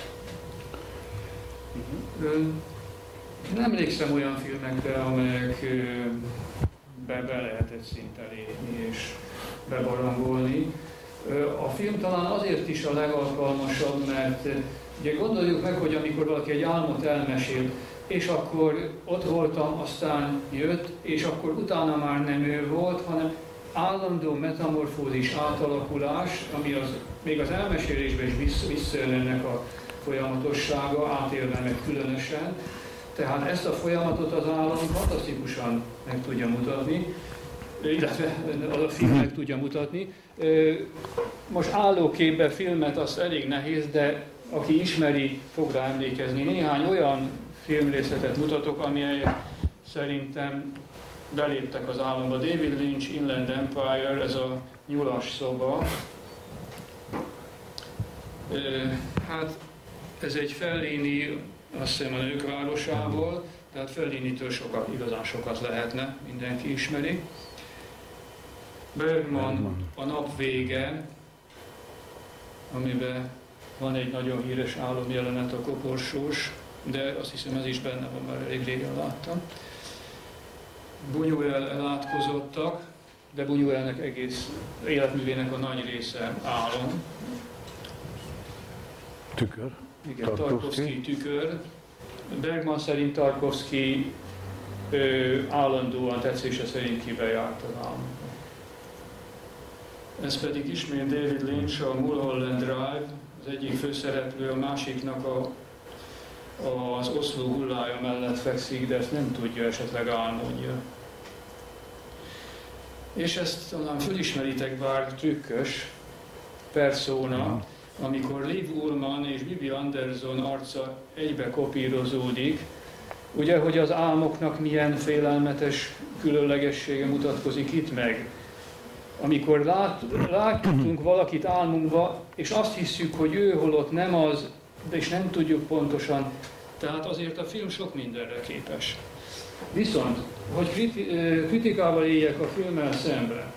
Nem emlékszem olyan filmekre, amelyek be lehetett szinte lépni és bebarangolni. A film talán azért is a legalkalmasabb, mert ugye gondoljuk meg, hogy amikor valaki egy álmot elmesél, és akkor ott voltam, aztán jött, és akkor utána már nem ő volt, hanem állandó metamorfózis, átalakulás, ami még az elmesélésben is visszajön ennek a folyamatossága, átélve meg különösen. Tehát ezt a folyamatot az állam fantasztikusan meg tudja mutatni, illetve a film meg tudja mutatni. Most állóképben filmet az elég nehéz, de aki ismeri, fog rá emlékezni. Néhány olyan filmrészletet mutatok, amelyek szerintem beléptek az államba. David Lynch, Inland Empire, ez a nyulas szoba. Hát ez egy Fellini, azt hiszem a Nők városából, tehát Fellinitől igazán sokat lehetne, mindenki ismeri. Bergman, A nap vége, amiben van egy nagyon híres álomjelenet, a koporsós, de azt hiszem ez is benne van, már elég régen láttam. Buñuel Elátkozottak, de Buñuelnek egész életművének a nagy része álom.
Tükör.
Igen, Tarkovszky Tükör. Bergman szerint Tarkovszky állandóan tetszése szerint kibejárt az álmokba. Ez pedig ismét David Lynch, a Mulholland Drive, az egyik főszereplő, a másiknak az oszló hullája mellett fekszik, de ezt nem tudja, esetleg álmodja. És ezt talán fölismeritek, bár trükkös, Persona, amikor Liv Ullmann és Bibi Andersson arca egybe kopírozódik, ugye, hogy az álmoknak milyen félelmetes különlegessége mutatkozik itt meg. Amikor látjuk valakit álmunkba, és azt hiszük, hogy ő holott nem az, és nem tudjuk pontosan, tehát azért a film sok mindenre képes. Viszont, hogy kritikával éljek a filmmel szemben,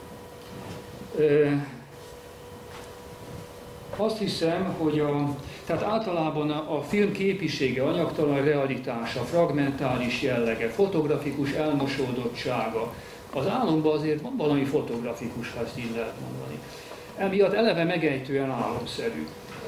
azt hiszem, hogy tehát általában a film képisége, anyagtalan realitása, fragmentális jellege, fotografikus elmosódottsága, az álomban azért van valami fotografikus, ha ezt így lehet mondani. Emiatt eleve megejtően álomszerű.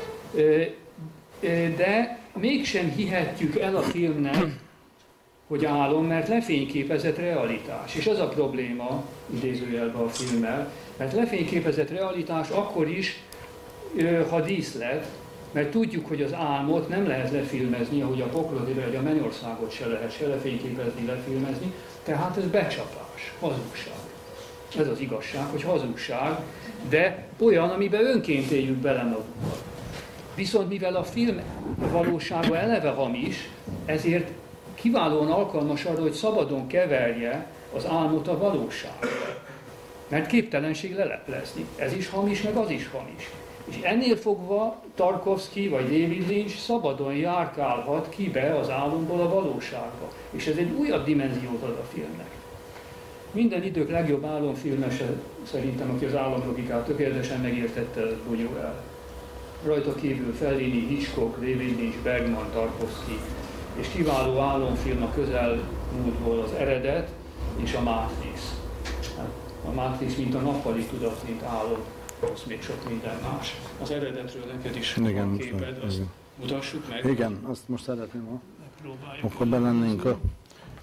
De mégsem hihetjük el a filmnek, hogy álom, mert lefényképezett realitás. És ez a probléma, idézőjelben a filmmel, mert lefényképezett realitás akkor is, ha díszlet, mert tudjuk, hogy az álmot nem lehet lefilmezni, ahogy a poklot, vagy a mennyországot se lehet se lefényképezni, lefilmezni, tehát ez becsapás, hazugság. Ez az igazság, hogy hazugság, de olyan, amiben önként éljük bele magunkat. Viszont mivel a film valósága eleve hamis, ezért kiválóan alkalmas arra, hogy szabadon keverje az álmot a valósággal. Mert képtelenség leleplezni. Ez is hamis, meg az is hamis. És ennél fogva Tarkovszky vagy David Lynch szabadon járkálhat ki be az álomból a valóságba. És ez egy újabb dimenziót ad a filmnek. Minden idők legjobb álomfilmese szerintem, aki az álomlogikát tökéletesen megértette, Buñuel. Rajta kívül Fellini, Hitchcock, David Lynch, Bergman, Tarkovszky. És kiváló álomfilm a közelmúltból az Eredet és a Matrix. A Matrix, mint a nappali tudat, mint álom. Az még sok minden más. Az Eredetről neked is van képed, azt mutassuk meg.
Igen, azt most szeretném, ha akkor belennénk a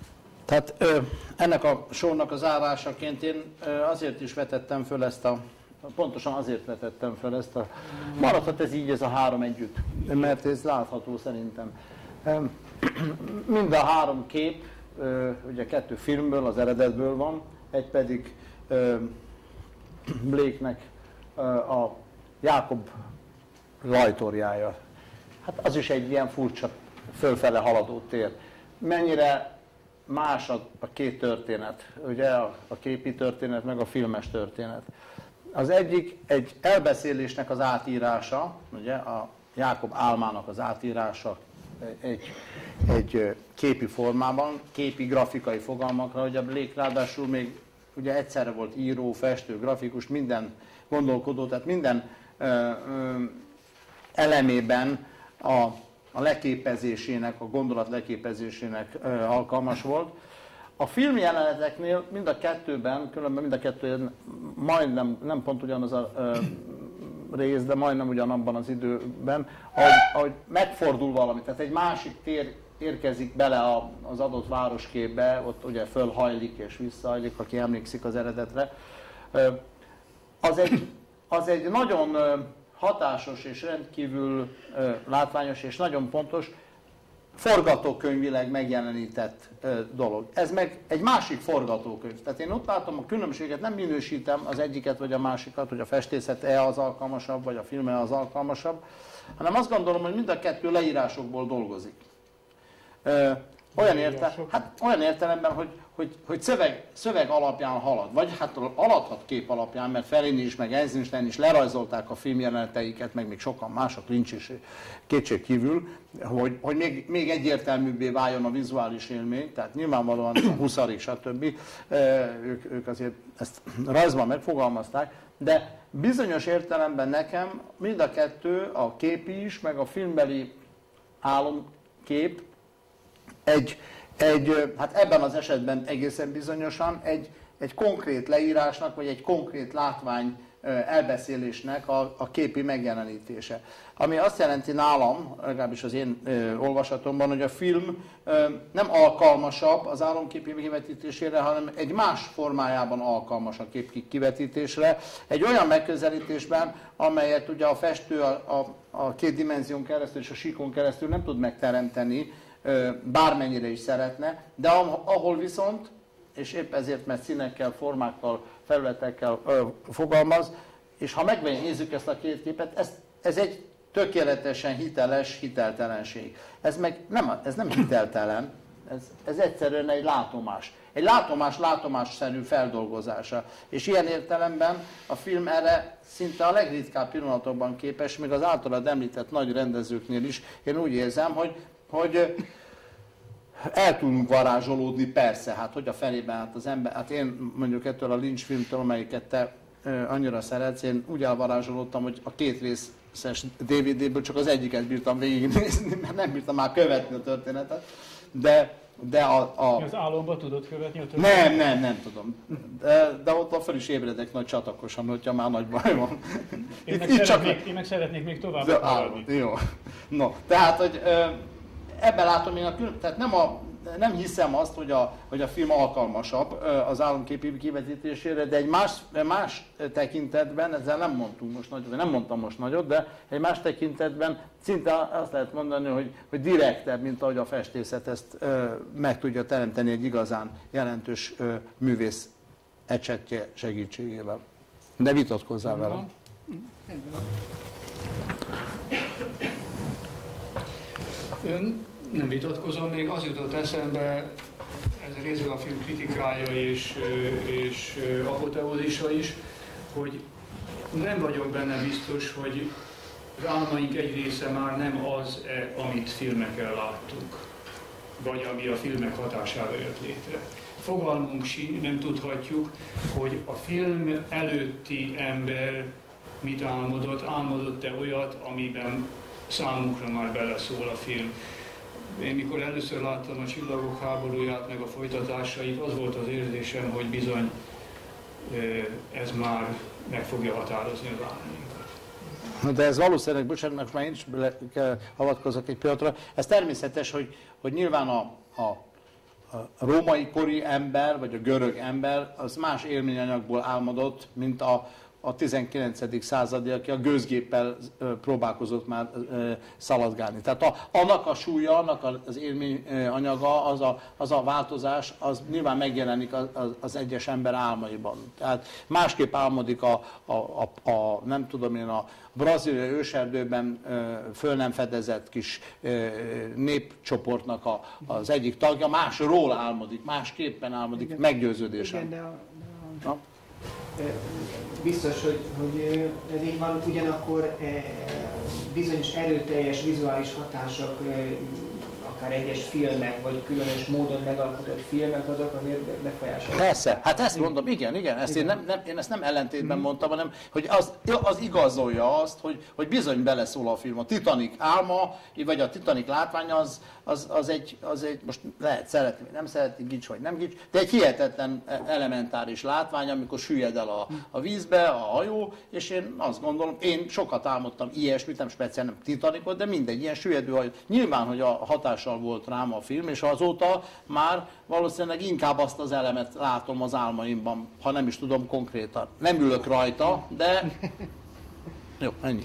Tehát ennek a sornak a zárásaként én azért is vetettem föl pontosan azért vetettem föl maradhat ez így, ez a három együtt, mert ez látható szerintem. Mind a három kép, ugye 2 filmből, az eredetből van, egy pedig Blake-nek a Jákob lajtorjája. Hát az is egy ilyen furcsa, fölfele haladó tér. Mennyire más a 2 történet, ugye a képi történet, meg a filmes történet. Az egyik egy elbeszélésnek az átírása, ugye a Jákob álmának az átírása egy képi formában, képi grafikai fogalmakra, hogy a Blake ráadásul még ugye egyszerre volt író, festő, grafikus, minden gondolkodó, tehát minden elemében a leképezésének, a gondolat leképezésének alkalmas volt. A film jeleneteknél mind a kettőben, különben mind a kettő majdnem, nem pont ugyanaz a rész, de majdnem ugyanabban az időben, ahogy megfordul valami, tehát egy másik tér érkezik bele az adott városképbe, ott ugye fölhajlik és visszahajlik, aki emlékszik az eredetre. Az egy nagyon hatásos és rendkívül látványos és nagyon pontos, forgatókönyvileg megjelenített dolog. Ez meg egy másik forgatókönyv. Tehát én ott látom a különbséget, nem minősítem az egyiket vagy a másikat, hogy a festészet-e az alkalmasabb, vagy a film-e az alkalmasabb, hanem azt gondolom, hogy mind a kettő leírásokból dolgozik. Olyan értelemben, hogy szöveg alapján halad, vagy hát haladhat kép alapján, mert Fellini is, meg Eisenstein is lerajzolták a filmjeleneteiket, meg még sokan mások, Lynch is kétség kívül, hogy még egyértelműbbé váljon a vizuális élmény, tehát nyilvánvalóan a Huszarik, stb. Ők azért ezt rajzban megfogalmazták, de bizonyos értelemben nekem mind a kettő, a képi is, meg a filmbeli álomkép hát ebben az esetben egészen bizonyosan egy konkrét leírásnak, vagy egy konkrét látvány elbeszélésnek a képi megjelenítése. Ami azt jelenti nálam, legalábbis az én olvasatomban, hogy a film nem alkalmasabb az álomképi kivetítésére, hanem egy más formájában alkalmas a kép kivetítésre. Egy olyan megközelítésben, amelyet ugye a festő a 2 dimenzión keresztül és a síkon keresztül nem tud megteremteni, bármennyire is szeretne, de ahol viszont, és épp ezért, mert színekkel, formákkal, felületekkel fogalmaz, és ha megnézzük ezt a 2 képet, ez egy tökéletesen hiteles hiteltelenség. Ez nem hiteltelen, ez egyszerűen egy látomás. Egy látomásszerű feldolgozása. És ilyen értelemben a film erre szinte a legritkább pillanatokban képes, még az általad említett nagy rendezőknél is. Én úgy érzem, hogy el tudunk varázsolódni, persze, hát hogy a felében hát az ember, hát én mondjuk ettől a Lynch filmtől, amelyiket te annyira szeretsz, én úgy elvarázsolódtam, hogy a 2 részes DVD-ből csak az egyiket bírtam végignézni, mert nem bírtam már követni a történetet, de
az álomban tudod követni a történetet?
Nem tudom. De ott fel is ébredek nagy csatakosan, hogyha már nagy baj van.
Én meg szeretnék még tovább maradni.
Jó. No, tehát, hogy ebben látom én tehát nem hiszem azt, hogy a film alkalmasabb az álomképi kivetítésére, de egy más tekintetben, ezzel nem mondtunk most nagyot, nem mondtam most nagyot, de egy más tekintetben szinte azt lehet mondani, hogy direktebb, mint ahogy a festészet ezt meg tudja teremteni egy igazán jelentős művész ecsettje segítségével. De vitatkozzál velem.
Ön nem vitatkozom, még az jutott eszembe, ez részben a film kritikája és apoteózisa is, hogy nem vagyok benne biztos, hogy az álmaink egy része már nem az, amit filmekkel láttunk, vagy ami a filmek hatására jött létre. Fogalmunk sincs, nem tudhatjuk, hogy a film előtti ember mit álmodott-e olyat, amiben számunkra már beleszól a film. Én mikor először láttam a Csillagok háborúját, meg a folytatásait, az volt az érzésem, hogy bizony ez már meg fogja határozni az álmainkat.
De ez valószínűleg, bocsánat, most már én is avatkozok egy pillanatra, ez természetes, hogy nyilván római kori ember, vagy a görög ember, az más élményanyagból álmodott, mint a 19. századi, aki a gőzgéppel próbálkozott már szaladgálni. Tehát annak a súlya, annak az élményanyaga, az a változás, az nyilván megjelenik az egyes ember álmaiban. Tehát másképp álmodik nem tudom én, a braziliai őserdőben föl nem fedezett kis népcsoportnak az egyik tagja, másról álmodik, másképpen álmodik, igen, meggyőződésem.
Igen, biztos, hogy ez így van, ugyanakkor bizonyos erőteljes vizuális hatások, akár egyes filmek, vagy különös módon megalkotott filmek, azok azért befolyásolják.
Persze, hát ezt mondom, igen, ezt én ezt nem ellentétben mondtam, hanem hogy az igazolja azt, hogy bizony beleszól a film. A Titanic álma, vagy a Titanic látványa az egy, most lehet szeretni, vagy nem szeretni, gics vagy nem gics, de egy hihetetlen elementáris látvány, amikor süllyed el a vízbe a hajó, és én azt gondolom, én sokat álmodtam ilyesmit, nem speciál, nem Titanicot, de mindegy, ilyen süllyedő hajó. Nyilván, hogy a hatással volt rám a film, és azóta már valószínűleg inkább azt az elemet látom az álmaimban, ha nem is tudom konkrétan. Nem ülök rajta, de jó, ennyi.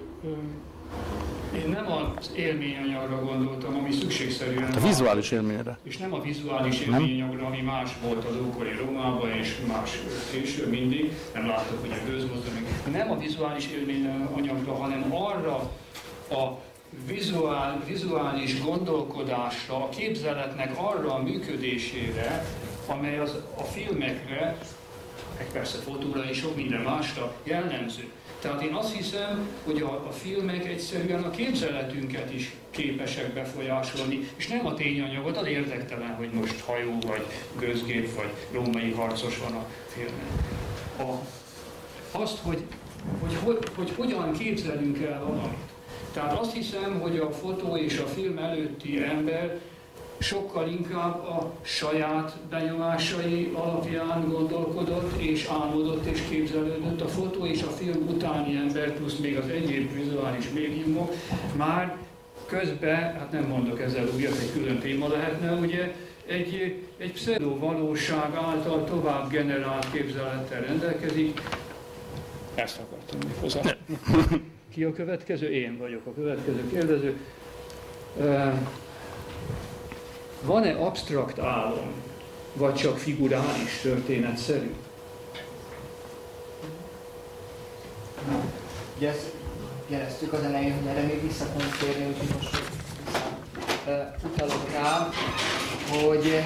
Én nem az élményanyagra gondoltam, ami szükségszerűen...
A vizuális élményre.
És nem a vizuális élményanyagra, ami más volt az ókori Rómában, és más később mindig, nem láttuk ugye gőzmozdulni. Nem a vizuális élményanyagra, hanem arra a vizuális gondolkodásra, a képzeletnek arra a működésére, amely a filmekre, persze fotóra és sok minden másra jellemző. Tehát én azt hiszem, hogy a filmek egyszerűen a képzeletünket is képesek befolyásolni, és nem a tényanyagot, az érdektelen, hogy most hajó, vagy gőzgép, vagy római harcos van a filmen. Azt, hogy hogyan képzelünk el valamit. Tehát azt hiszem, hogy a fotó és a film előtti ember sokkal inkább a saját benyomásai alapján gondolkodott, és álmodott, és képzelődött. A fotó és a film utáni ember, plusz még az egyéb vizuális médiumok már közben, hát nem mondok ezzel újat, egy külön téma lehetne, ugye, egy pseudo-valóság által tovább generált képzelettel rendelkezik. Ezt akartam még hozzá. Ki a következő? Én vagyok a következő kérdező. Van-e absztrakt álom, vagy csak figurális, történetszerű?
Ugye ezt jeleztük az elején, hogy erre még vissza fogunk térni, úgyhogy most utalok rá, hogy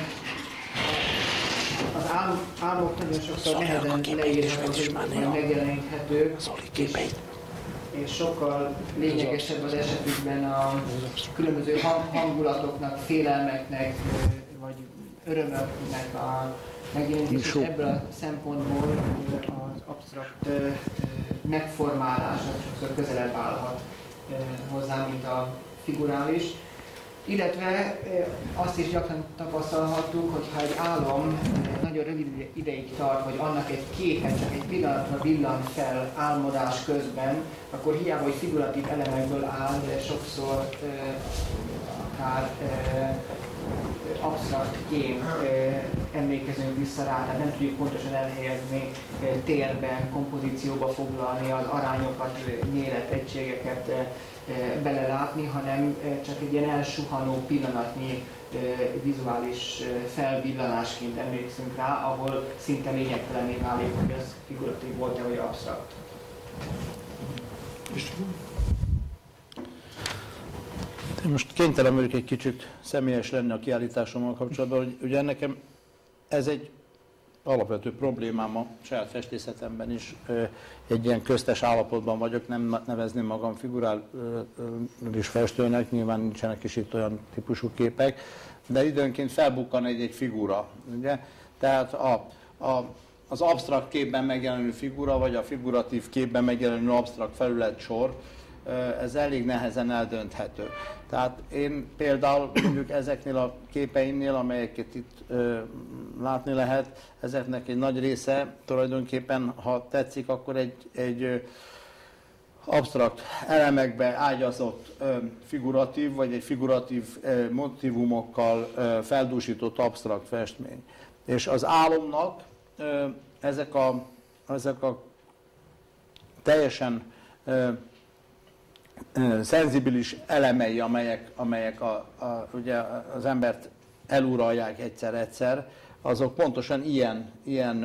az álmok nagyon sokszor nehezen leírhatók, megjeleníthetők, és sokkal lényegesebb az esetükben a különböző hangulatoknak, félelmeknek, vagy örömöknek a megjelenítés, és ebből a szempontból az absztrakt megformálás sokszor közelebb állhat hozzá, mint a figurális. Illetve azt is gyakran tapasztalhattuk, hogy ha egy álom nagyon rövid ideig tart, vagy annak egy képe csak egy pillanatra villan fel álmodás közben, akkor hiába, hogy figuratív elemekből áll, de sokszor akár absztrakt kém emlékezünk vissza rá, tehát nem tudjuk pontosan elhelyezni térben, kompozícióba foglalni az arányokat, méretegységeket belelátni, hanem csak egy ilyen elsuhanó pillanatnyi vizuális felvillanásként emlékszünk rá, ahol szinte lényegtelenné válik, hogy ez figuratív volt-e vagy absztrakt.
Most kénytelen vagyok egy kicsit személyes lenni a kiállításommal kapcsolatban, hogy ugye nekem ez egy alapvető problémám a saját festészetemben is. Egy ilyen köztes állapotban vagyok, nem nevezném magam figurális festőnek, nyilván nincsenek is itt olyan típusú képek, de időnként felbukkan egy figura. Ugye? Tehát az absztrakt képben megjelenő figura, vagy a figuratív képben megjelenő absztrakt felületsor, ez elég nehezen eldönthető. Tehát én például mondjuk ezeknél a képeimnél, amelyeket itt látni lehet, ezeknek egy nagy része tulajdonképpen, ha tetszik, akkor egy absztrakt elemekbe ágyazott figuratív, vagy egy figuratív motivumokkal feldúsított absztrakt festmény. És az álomnak ezek a teljesen szenzibilis elemei, amelyek ugye az embert eluralják egyszer-egyszer, azok pontosan ilyen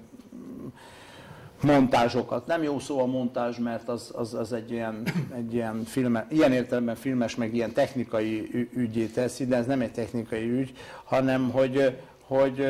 montázsokat. Nem jó szó a montázs, mert az egy ilyen ilyen értelemben filmes, meg ilyen technikai ügyé teszi, de ez nem egy technikai ügy, hanem hogy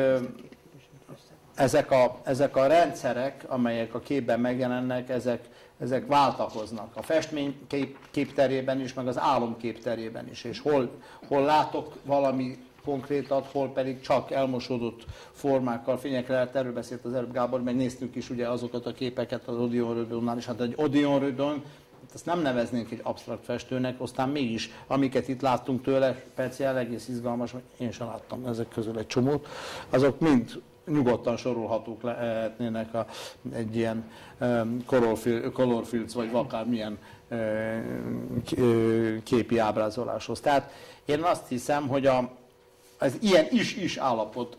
ezek a rendszerek, amelyek a képben megjelennek, ezek váltakoznak. A festmény képterében is, meg az álom képterében is. És hol látok valami konkrétat, hol pedig csak elmosódott formákkal, fényekre lehet, erről beszélt az előbb Gábor, meg néztük is ugye azokat a képeket az Odéon Redonnál is. Hát egy Odéon Redon, ezt nem neveznénk egy absztrakt festőnek, aztán mégis, amiket itt láttunk tőle, speciál, egész izgalmas, én sem láttam ezek közül egy csomót, azok mind nyugodtan sorolhatók lehetnének egy ilyen colorfields, vagy akármilyen képi ábrázoláshoz. Tehát én azt hiszem, hogy ez ilyen is állapot,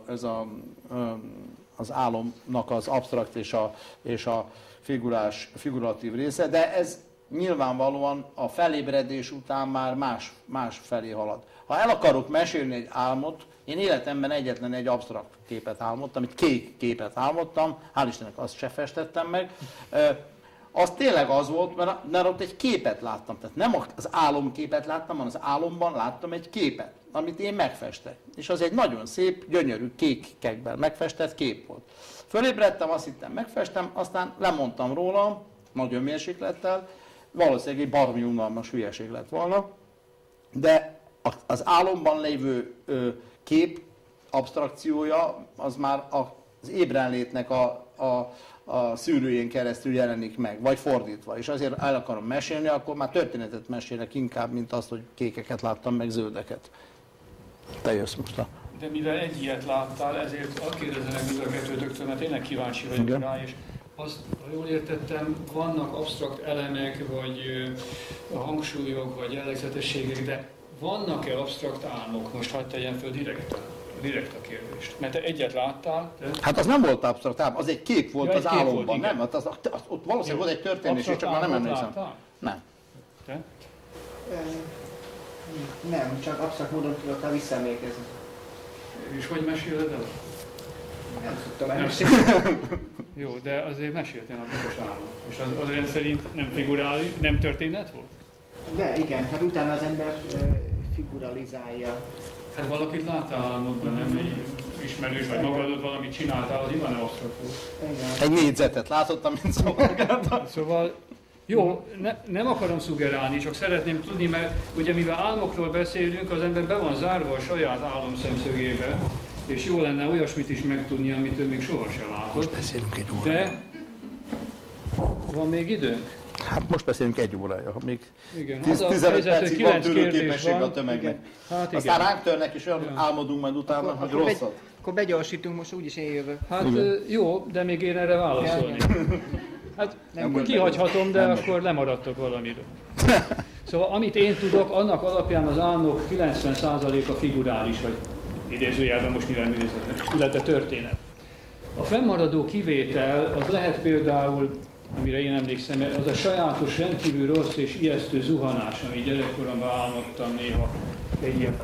az álomnak az absztrakt és a figuratív része, de ez nyilvánvalóan a felébredés után már más felé halad. Ha el akarok mesélni egy álmot, én életemben egyetlen egy absztrakt képet álmodtam, egy kék képet álmodtam, hál' Istennek azt se festettem meg. Az tényleg az volt, mert ott egy képet láttam, tehát nem az álomképet láttam, hanem az álomban láttam egy képet, amit én megfestek. És az egy nagyon szép, gyönyörű kékekben megfestett kép volt. Fölébredtem, azt hittem megfestem, aztán lemondtam róla, nagyon mérséklettel, valószínűleg egy baromi unalmas hülyeség lett volna, de az álomban lévő kép absztrakciója az már az ébrenlétnek a szűrőjén keresztül jelenik meg, vagy fordítva. És azért el akarom mesélni, akkor már történetet mesélek inkább, mint azt, hogy kékeket láttam, meg zöldeket. Te jössz most.
De mivel egy ilyet láttál, ezért azt kérdezenek mind a kettőtöktől, mert tényleg kíváncsi vagyok rá, és azt, ha jól értettem, vannak absztrakt elemek, vagy hangsúlyok, vagy jellegzetességek, de vannak-e absztrakt álmok? Most hagyd tegyen föl direkt a kérdést. Mert te egyet láttál. Te...
Hát az nem volt absztrakt álom, az egy kép volt ja, az álomban, nem? Hát ott valószínűleg volt egy történés, és csak már nem emlékszem. Nem.
Te?
Nem, csak absztrakt módon tudok visszaemlékezni.
És hogy meséled el?
Nem tudtam elmesélni.
Jó, de azért meséltél a biztos álmot. És az olyan szerint nem figurális, nem történet volt?
De igen, hát utána az ember figuralizálja.
Hát valakit láttál álmodban, nem egy ismerős, vagy magadot valamit csináltál, az nyilván absztrakt volt.
Egy négyzetet látottam, mint szolgáltam.
Szóval, jó, nem akarom szuggerálni, csak szeretném tudni, mert ugye mivel álmokról beszélünk, az ember be van zárva a saját álomszemszögébe, és jó lenne olyasmit is megtudni, amit ő még sohasem látott.
Most beszélünk egy órája.
De van még időnk?
Hát most beszélünk egy órája, még
igen,
15 percig van tűrőképesség a tömegnek.
Hát
aztán ránk törnek, és olyan álmodunk majd utána, hogy rosszat.
Akkor begyorsítunk, most úgyis én jövök.
Hát jó, de még én erre válaszolni. Hát kihagyhatom, de akkor lemaradtok valamiről. Szóval amit én tudok, annak alapján az álmok 90%-a figurális, vagy idézőjelben most mivel művészet, illetve történet. A fennmaradó kivétel az lehet például, amire én emlékszem, az a sajátos, rendkívül rossz és ijesztő zuhanás, ami gyerekkoromban álmodtam néha egy ilyen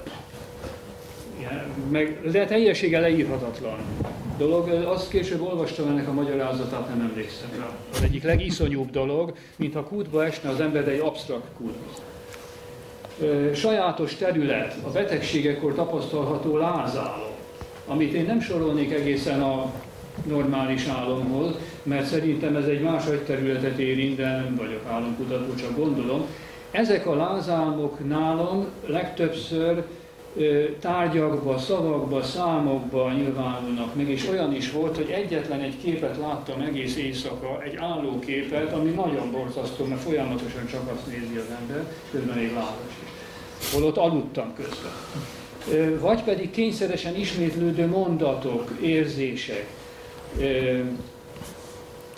de teljességgel leírhatatlan dolog. Azt később olvastam ennek a magyarázatát, nem emlékszem rá. Az egyik legiszonyúbb dolog, mintha kútba esne az ember, de egy absztrakt kútba. Sajátos terület, a betegségekkor tapasztalható lázálom, amit én nem sorolnék egészen a normális álomhoz, mert szerintem ez egy más agyterületet érint, de nem vagyok álomkutató, csak gondolom. Ezek a lázálmok nálam legtöbbször tárgyakba, szavakba, számokba nyilvánulnak meg, és olyan is volt, hogy egyetlen egy képet láttam egész éjszaka, egy állóképet, ami nagyon borzasztó, mert folyamatosan csak azt nézi az ember, közben még lázas is. Holott aludtam közben. Vagy pedig kényszeresen ismétlődő mondatok, érzések.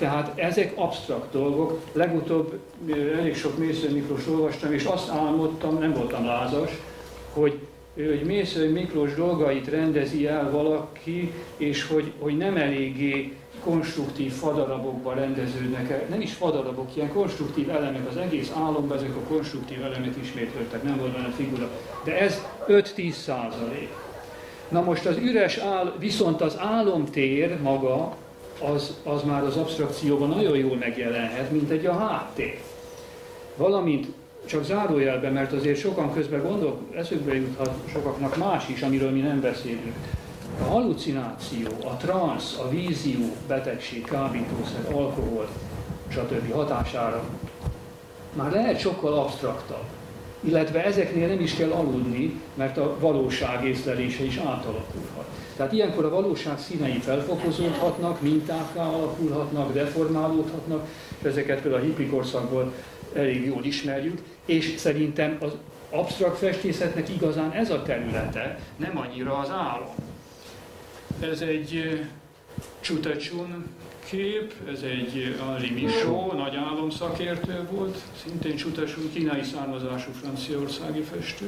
Tehát ezek absztrakt dolgok. Legutóbb elég sok Mészöly Miklós olvastam, és azt álmodtam, nem voltam lázas, hogy Mészöly Miklós dolgait rendezi el valaki, és hogy nem eléggé konstruktív fadarabokban rendeződnek el. Nem is fadarabok, ilyen konstruktív elemek, az egész álomban ezek a konstruktív elemek ismétlődtek, nem volt benne figura. De ez 5-10%. Na most az üres viszont az álomtér maga, az már az absztrakcióban nagyon jól megjelenhet, mint egy a háttér. Valamint, csak zárójelben, mert azért sokan közben eszükbe juthat sokaknak más is, amiről mi nem beszélünk. A hallucináció, a transz, a vízió, betegség, kábítószer, alkohol, stb. Hatására már lehet sokkal absztraktabb. Illetve ezeknél nem is kell aludni, mert a valóság észlelése is átalakulhat. Tehát ilyenkor a valóság színei felfokozódhatnak, mintákká alakulhatnak, deformálódhatnak, és ezeket például a hippi korszakból elég jól ismerjük, és szerintem az absztrakt festészetnek igazán ez a területe, nem annyira az álom. Ez egy Csutecsun kép, ez egy Henri Michaud, nagy álomszakértő volt, szintén Csutecsun, kínai származású franciaországi festő.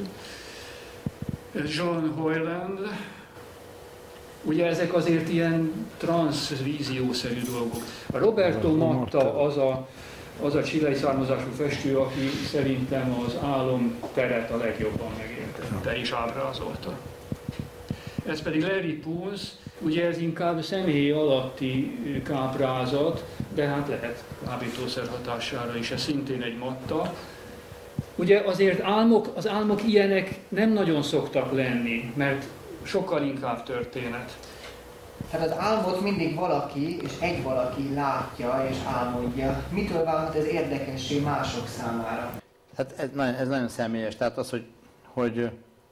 Ez John Hoyland. Ugye ezek azért ilyen transzvíziószerű dolgok. A Roberto Matta az a chilei származású festő, aki szerintem az álomteret a legjobban megértette és ábrázolta. Ez pedig Larry Poons, ugye ez inkább személy alatti káprázat, de hát lehet kábítószer hatására is, ez szintén egy Matta. Ugye azért az álmok ilyenek nem nagyon szoktak lenni, mert sokkal inkább történet.
Tehát az álmot mindig valaki, és egy valaki látja és álmodja. Mitől válhat ez érdekessé mások számára?
Hát ez nagyon személyes. Tehát az, hogy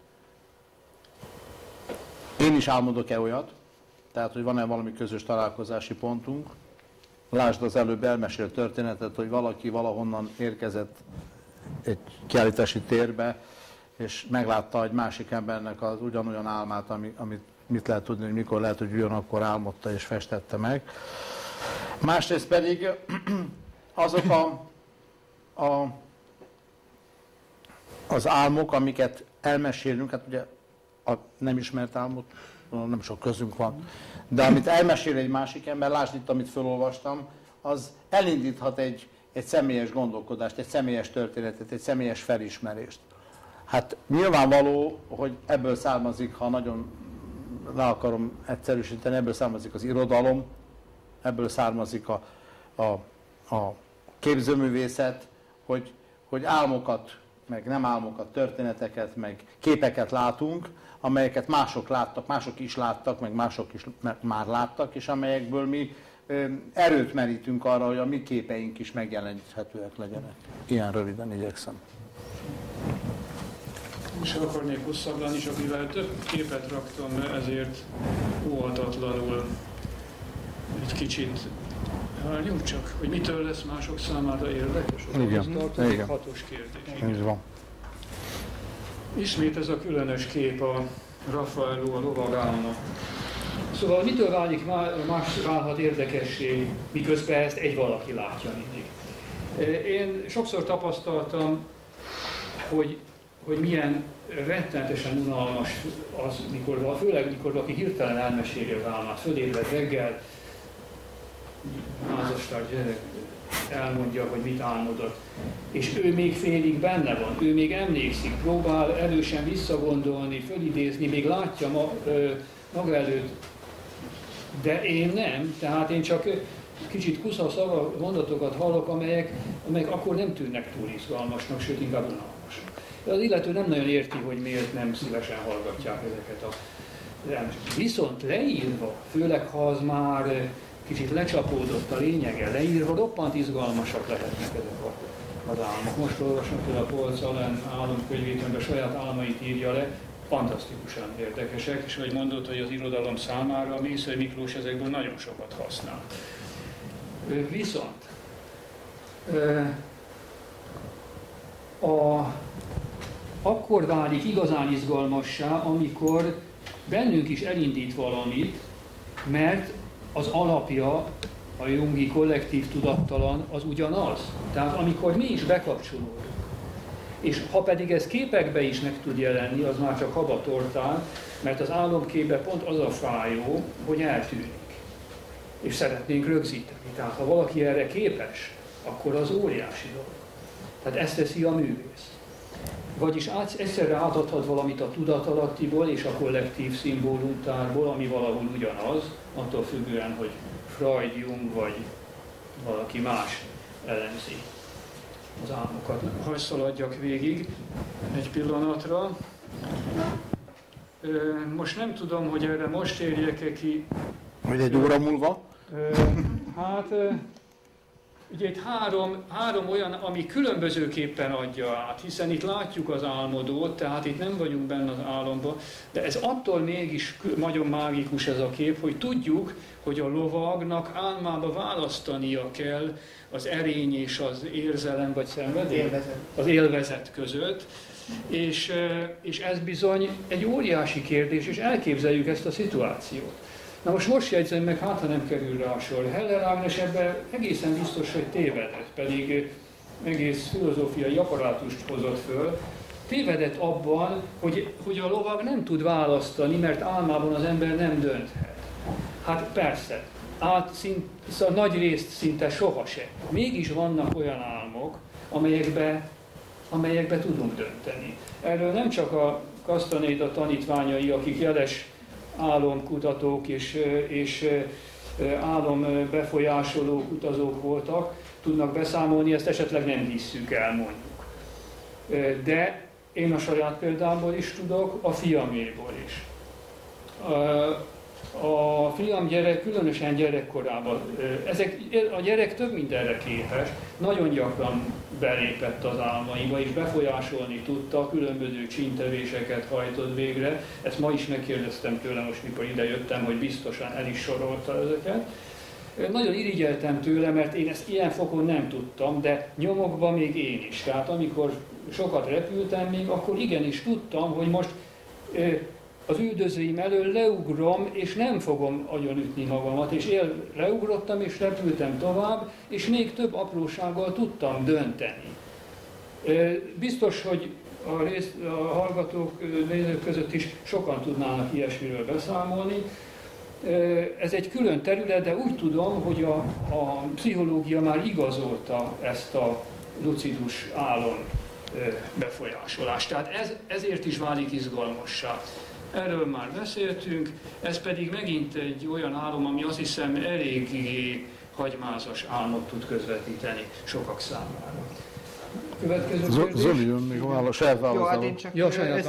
én is álmodok-e olyat, tehát hogy van-e valami közös találkozási pontunk. Lásd az előbb elmesélt történetet, hogy valaki valahonnan érkezett egy kiállítási térbe, és meglátta egy másik embernek az ugyanolyan álmát, amit mit lehet tudni, hogy mikor lehet, hogy ugyanakkor álmodta és festette meg. Másrészt pedig azok az álmok, amiket elmesélünk, hát ugye a nem ismert álmot, nem sok közünk van, de amit elmesél egy másik ember, lásd itt, amit felolvastam, az elindíthat egy személyes gondolkodást, egy személyes történetet, egy személyes felismerést. Hát nyilvánvaló, hogy ebből származik, ha nagyon le akarom egyszerűsíteni, ebből származik az irodalom, ebből származik a képzőművészet, hogy álmokat, meg nem álmokat, történeteket, meg képeket látunk, amelyeket mások láttak, mások is láttak, meg mások is már láttak, és amelyekből mi erőt merítünk arra, hogy a mi képeink is megjeleníthetőek legyenek. Ilyen röviden igyekszem.
És akarnék hosszabb lenni, csak mivel több képet raktam, ezért óhatatlanul egy kicsit várjunk csak, hogy mitől lesz mások számára érdekes.
Igen.
Hatos kérdés.
Így van.
Ismét ez a különös kép a Raffaello, a lovagálna. Szóval mitől válhat érdekessé, miközben ezt egy valaki látja mindig. Én sokszor tapasztaltam, hogy milyen rettenetesen unalmas az, főleg mikor valaki hirtelen elmeséli az álmát, fölébred reggel, házastárs gyerek elmondja, hogy mit álmodott. És ő még félig benne van, ő még emlékszik, próbál erősen visszagondolni, fölidézni, még látja maga előtt. De én nem, tehát én csak kicsit kusza mondatokat hallok, amelyek akkor nem tűnnek túl izgalmasnak, sőt inkább unalmasnak. Az illető nem nagyon érti, hogy miért nem szívesen hallgatják ezeket a... Viszont leírva, főleg ha az már kicsit lecsapódott a lényege, leírva roppant izgalmasak lehetnek ezek az álmok. Most olvasom például a Paul Celan álomkönyvét, amiben a saját álmait írja le, fantasztikusan érdekesek, és ahogy mondott, hogy az irodalom számára a Mészöly Miklós ezekből nagyon sokat használ. Viszont akkor válik igazán izgalmassá, amikor bennünk is elindít valamit, mert az alapja a jungi kollektív tudattalan az ugyanaz. Tehát amikor mi is bekapcsolódunk, és ha pedig ez képekbe is meg tud jelenni, az már csak habatortán, mert az álomképben pont az a fájó, hogy eltűnik. És szeretnénk rögzíteni. Tehát ha valaki erre képes, akkor az óriási dolog. Tehát ezt teszi a művész. Vagyis egyszerre átadhat valamit a tudatalattiból és a kollektív szimbólumtárból, ami valahol ugyanaz, attól függően, hogy Freud, Jung vagy valaki más elemzi az álmokat. Hadd szaladjak végig egy pillanatra. Most nem tudom, hogy erre most érjek-e ki.
Hogy egy óra múlva?
Ugye itt három olyan, ami különbözőképpen adja át, hiszen itt látjuk az álmodót, tehát itt nem vagyunk benne az álomban, de ez attól mégis nagyon mágikus ez a kép, hogy tudjuk, hogy a lovagnak álmába választania kell az erény és az érzelem vagy szenvedély, az élvezet között, és ez bizony egy óriási kérdés, és elképzeljük ezt a szituációt. Na most jegyzem meg, hát ha nem kerül rá a sor. Heller Ágnes ebben egészen biztos, hogy tévedett, pedig egész filozófiai apparátust hozott föl. Tévedett abban, hogy a lovag nem tud választani, mert álmában az ember nem dönthet. Hát persze, nagy részt szinte sohasem. Mégis vannak olyan álmok, amelyekbe tudunk dönteni. Erről nem csak a Castaneda tanítványai, akik jeles álomkutatók és álombefolyásoló utazók voltak, tudnak beszámolni, ezt esetleg nem hisszük el, mondjuk. De én a saját példámból is tudok, a fiaméból is. A fiam különösen gyerekkorában, a gyerek több mindenre képes, nagyon gyakran belépett az álmaiba, és befolyásolni tudta, különböző csíntevéseket hajtott végre. Ezt ma is megkérdeztem tőle, most mikor idejöttem, hogy biztosan el is sorolta ezeket. Nagyon irigyeltem tőle, mert én ezt ilyen fokon nem tudtam, de nyomokban még én is. Tehát amikor sokat repültem még, akkor igenis tudtam, hogy most az üldözőim elől leugrom, és nem fogom agyonütni magamat, és leugrottam, és repültem tovább, és még több aprósággal tudtam dönteni. Biztos, hogy a hallgatók, nézők között is sokan tudnának ilyesmiről beszámolni. Ez egy külön terület, de úgy tudom, hogy a pszichológia már igazolta ezt a lucidus álom befolyásolást. Tehát ezért is válik izgalmassá. Erről már beszéltünk, ez pedig megint egy olyan álom, ami azt hiszem eléggé hagymázas álmot tud közvetíteni sokak számára. Következő kérdés.
Zoli jön még a saját válaszolva.
Jó, hát én csak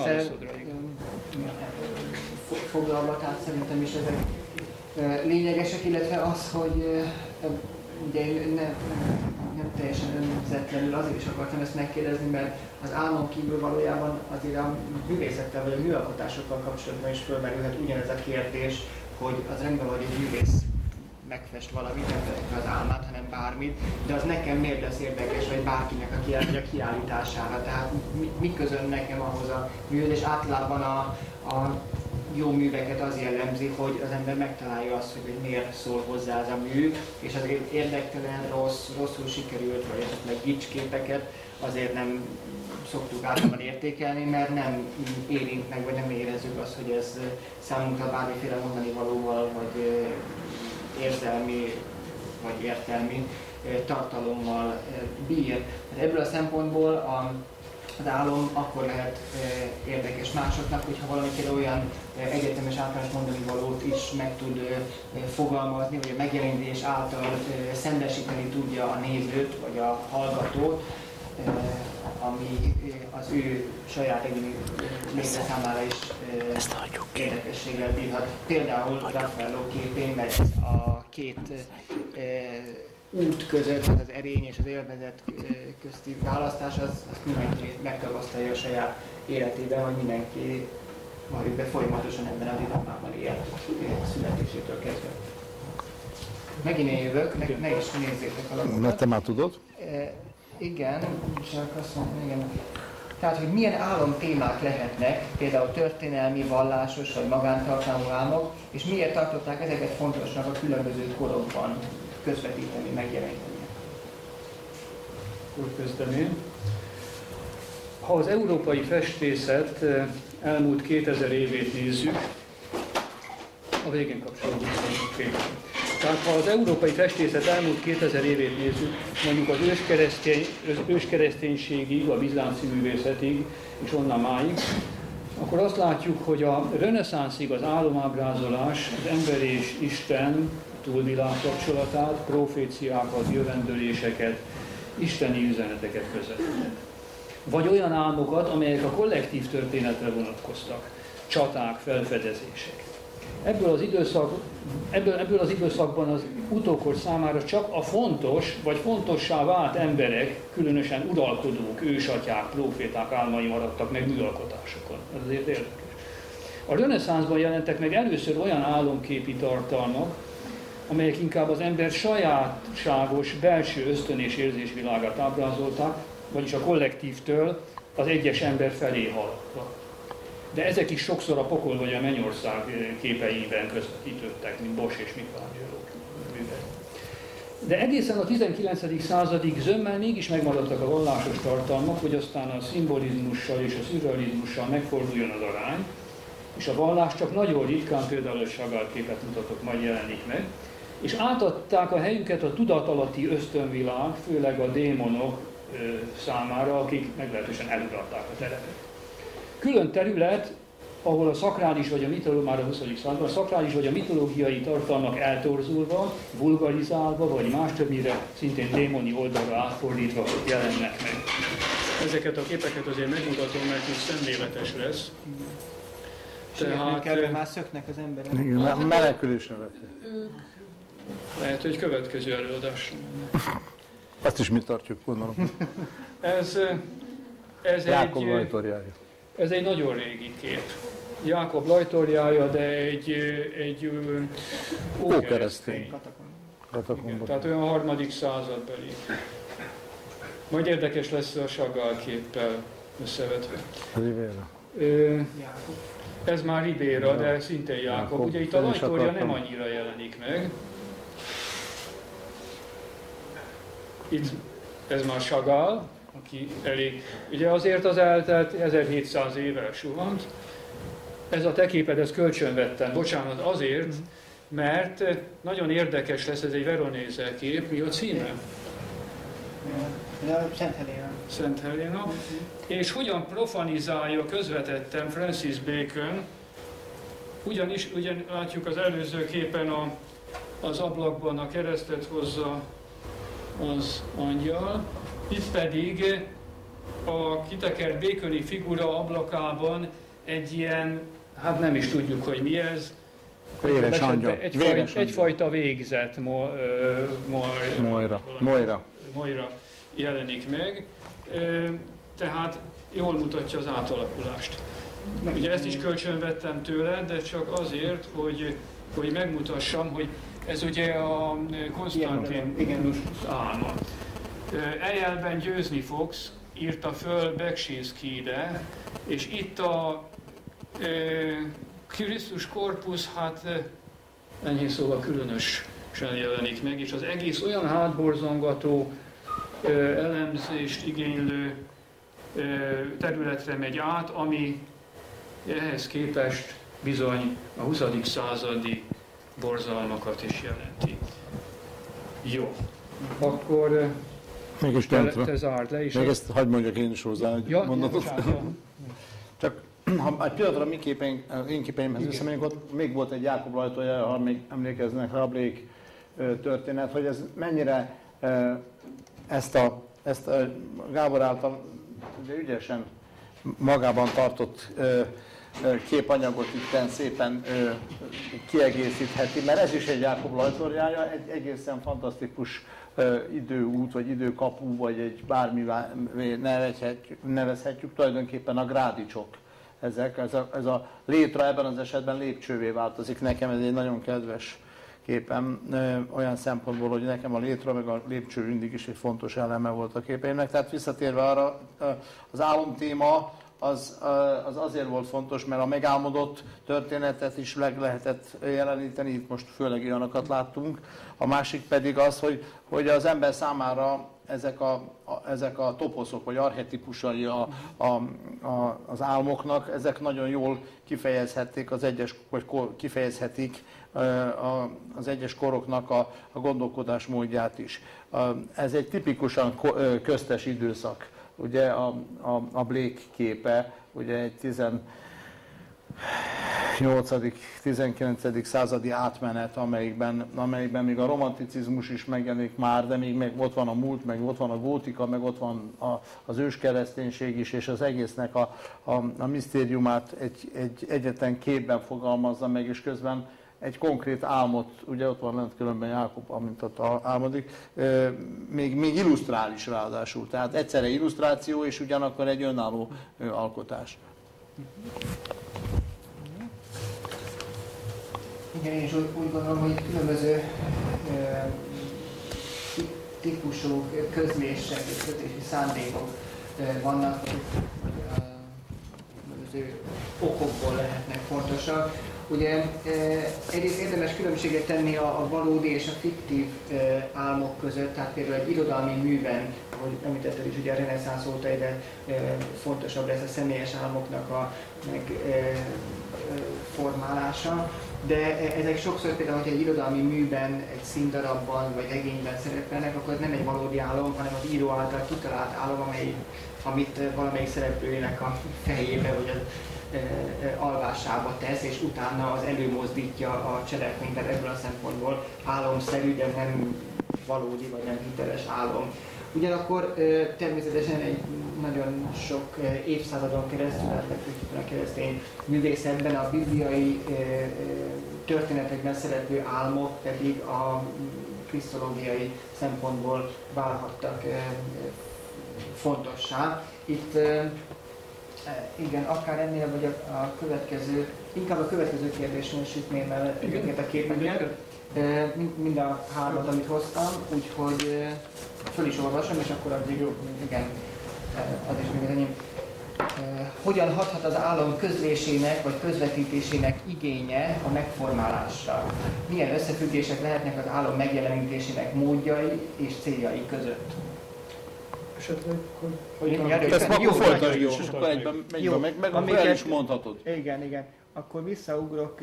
foglalva, tehát szerintem is ezek lényegesek, illetve az, hogy ugye nem teljesen önzetlenül azért is akartam ezt megkérdezni, mert az álmon kívül valójában azért a művészettel vagy a műalkotásokkal kapcsolatban is fölmerülhet ugyanez a kérdés, hogy az rendben, hogy egy művész megfest valamit, nem az álmát, hanem bármit, de az nekem miért lesz érdekes, vagy bárkinek a kiállítására. Tehát mi közön nekem ahhoz a műhöz, és általában a jó műveket az jellemzi, hogy az ember megtalálja azt, hogy miért szól hozzá ez a mű, és az érdektelen, rosszul sikerült, vagy esetleg gicsképeket azért nem szoktuk általában értékelni, mert nem érint meg, vagy nem érezzük azt, hogy ez számunkra bármiféle mondani valóval, vagy érzelmi, vagy értelmi tartalommal bír. Ebből a szempontból az álom akkor lehet érdekes másoknak, hogyha valamiféle olyan egyetemes általános mondani valót is meg tud fogalmazni, vagy a megjelenés által szembesíteni tudja a nézőt, vagy a hallgatót, ami az ő saját egyéni léte számára is érdekességgel bírhat. Például Raffaello képén, mert a két út között, az erény és az élvezet közti választás, az mindenki megtagasztalja a saját életében, hogy mindenki valamiben folyamatosan ebben a dilemmában él születésétől kezdve. Megint én jövök, ne is nézzétek a lapokat.
Mert te már tudod?
Igen, csak azt mondom, igen. Tehát, hogy milyen álomtémák lehetnek, például történelmi, vallásos vagy magántartalmú álmok, és miért tartották ezeket fontosnak a különböző korokban. közvetíteni, megjeleníteni.
Úgy kezdeném. Ha az európai festészet elmúlt 2000 évét nézzük, a végén kapcsolódunk. Tehát ha az európai festészet elmúlt 2000 évét nézzük, mondjuk az őskereszténységig, a bizánci művészetig, és onnan máig, akkor azt látjuk, hogy a reneszánszig az álomábrázolás az ember és Isten túlvilág kapcsolatát, proféciákat, jövendőléseket, isteni üzeneteket közvetített. Vagy olyan álmokat, amelyek a kollektív történetre vonatkoztak, csaták, felfedezések. Ebből az időszakban az utókor számára csak a fontos, vagy fontossá vált emberek, különösen uralkodók, ősatyák, próféták álmai maradtak meg műalkotásokon. Ez azért érdekes. A reneszánszban jelentek meg először olyan álomképi tartalmak, amelyek inkább az ember sajátságos belső ösztön és érzésvilágát ábrázolták, vagyis a kollektívtől az egyes ember felé haladva. De ezek is sokszor a pokol vagy a mennyország képeiben közvetítődtek, mint Bosch és Michelangelo művek. De egészen a 19. századig zömmel mégis megmaradtak a vallásos tartalmak, hogy aztán a szimbolizmussal és a szürrealizmussal megforduljon az arány, és a vallás csak nagyon ritkán, például a Chagall képet mutatok, majd jelenik meg, és átadták a helyüket a tudatalatti ösztönvilág, főleg a démonok számára, akik meglehetősen eluralták a terepet. Külön terület, ahol a szakrális vagy a mitológiai, már a 20. században, a szakrális vagy a mitológiai tartalmak eltorzulva, vulgarizálva, vagy más többnyire szintén démoni oldalra átfordítva jelennek meg. Ezeket a képeket azért megmutatom, mert itt szemléletes lesz.
Tehát már szöknek az emberek.
Igen, menekülésre vettek.
Lehet, hogy következő előadás.
Azt is mi tartjuk, gondolom.
Ez
Jákob lajtorjája.
Ez egy nagyon régi kép. Jákob lajtorjája, de egy ókeresztény.
Katakomba.
Tehát olyan 3. századbeli. Majd érdekes lesz a Chagall képpel összevetve. Ez már Ribera, de szintén Jákob. Ugye itt a lajtorja nem annyira jelenik meg. Itt ez már Chagall, aki elég, ugye azért az eltelt 1700 éve suhant. Ez a te képed, ezt kölcsönvettem, bocsánat, azért, mert nagyon érdekes lesz, ez egy Veronéze kép, mi a címe?
Szent Helena.
Szent Helena. És hogyan profanizálja közvetettem Francis Bacon, ugyanis látjuk az előző képen az ablakban a keresztet hozza az angyal, itt pedig a kitekert baconi figura ablakában egy ilyen, hát nem is tudjuk, hogy mi ez, egyfajta végzet, Moira jelenik meg, tehát jól mutatja az átalakulást. Ugye ezt is kölcsönvettem tőle, de csak azért, hogy megmutassam, hogy ez ugye a Konstantinus álma. Eljelben győzni fogsz, írta föl Beksinszkijde, és itt a Krisztus korpusz, hát enyhén szóval különösen jelenik meg, és az egész olyan hátborzongató, elemzést igénylő területre megy át, ami ehhez képest bizony a 20. századi borzalmakat is jelenti. Jó, akkor
mégis
te zárd le is.
Még ezt hagyd mondjak én is hozzá egy mondatot. Csak ha egy pillanatra én képeimhez visszamegyünk, ott még volt egy Jákob lajtorjája, ha még emlékeznek rá, a Blake történet, hogy ez mennyire ezt a Gábor által ugye ügyesen magában tartott képanyagot itt szépen kiegészítheti, mert ez is egy Jákob lajtorjája, egy egészen fantasztikus időút, vagy időkapu, vagy egy bármivel nevezhetjük, tulajdonképpen a grádicsok. Ez a létra ebben az esetben lépcsővé változik. Nekem ez egy nagyon kedves képem, olyan szempontból, hogy nekem a létra meg a lépcső mindig is egy fontos eleme volt a képeimnek. Tehát visszatérve arra, az álomtéma az azért volt fontos, mert a megálmodott történetet is meg lehetett jeleníteni, itt most főleg olyanokat láttunk. A másik pedig az, hogy az ember számára ezek a toposzok, vagy archetipusai az álmoknak, ezek nagyon jól kifejezhetik az egyes koroknak a gondolkodásmódját is. Ez egy tipikusan köztes időszak. Ugye a Blake képe, ugye egy 18.-19. századi átmenet, amelyikben még a romanticizmus is megjelenik már, de még ott van a múlt, meg ott van a gótika, meg ott van az őskereszténység is, és az egésznek a misztériumát egy egyetlen képben fogalmazza meg, és közben egy konkrét álmot, ugye ott van lent különben Jákob, amint ott álmodik, még illusztrál is ráadásul. Tehát egyszerre illusztráció, és ugyanakkor egy önálló alkotás.
Igen, én is úgy gondolom, hogy különböző típusú közlések és közlési szándékok vannak, hogy különböző okokból lehetnek fontosak. Ugye egyrészt érdemes különbséget tenni a valódi és a fiktív álmok között, tehát például egy irodalmi műben, ahogy említetted is, ugye a reneszánsz óta egyre fontosabb lesz a személyes álmoknak a megformálása, de ezek sokszor például, hogy egy irodalmi műben, egy színdarabban vagy regényben szerepelnek, akkor ez nem egy valódi álom, hanem az író által kitalált álom, amit valamelyik szereplőjének a fejébe vagy az alvásába tesz, és utána az előmozdítja a cselekményt, tehát ebből a szempontból álomszerű, de nem valódi vagy nem hiteles álom. Ugyanakkor természetesen egy nagyon sok évszázadon keresztül, legfőképpen a keresztény művészetben a bibliai történetekben szereplő álmok pedig a krisztológiai szempontból válhattak fontossá. Itt igen, akár ennél vagy a következő, inkább a következő kérdésnél sütném el ezeket a képeket, mind a hármat, amit hoztam, úgyhogy föl is olvasom, és akkor addig jó, igen, az is még enyém. Hogyan hathat az álom közlésének vagy közvetítésének igénye a megformálásra? Milyen összefüggések lehetnek az álom megjelenítésének módjai és céljai között?
Ezt akkor folytasd is, és akkor egyben megy, meg akkor el is mondhatod.
Igen. Akkor visszaugrok.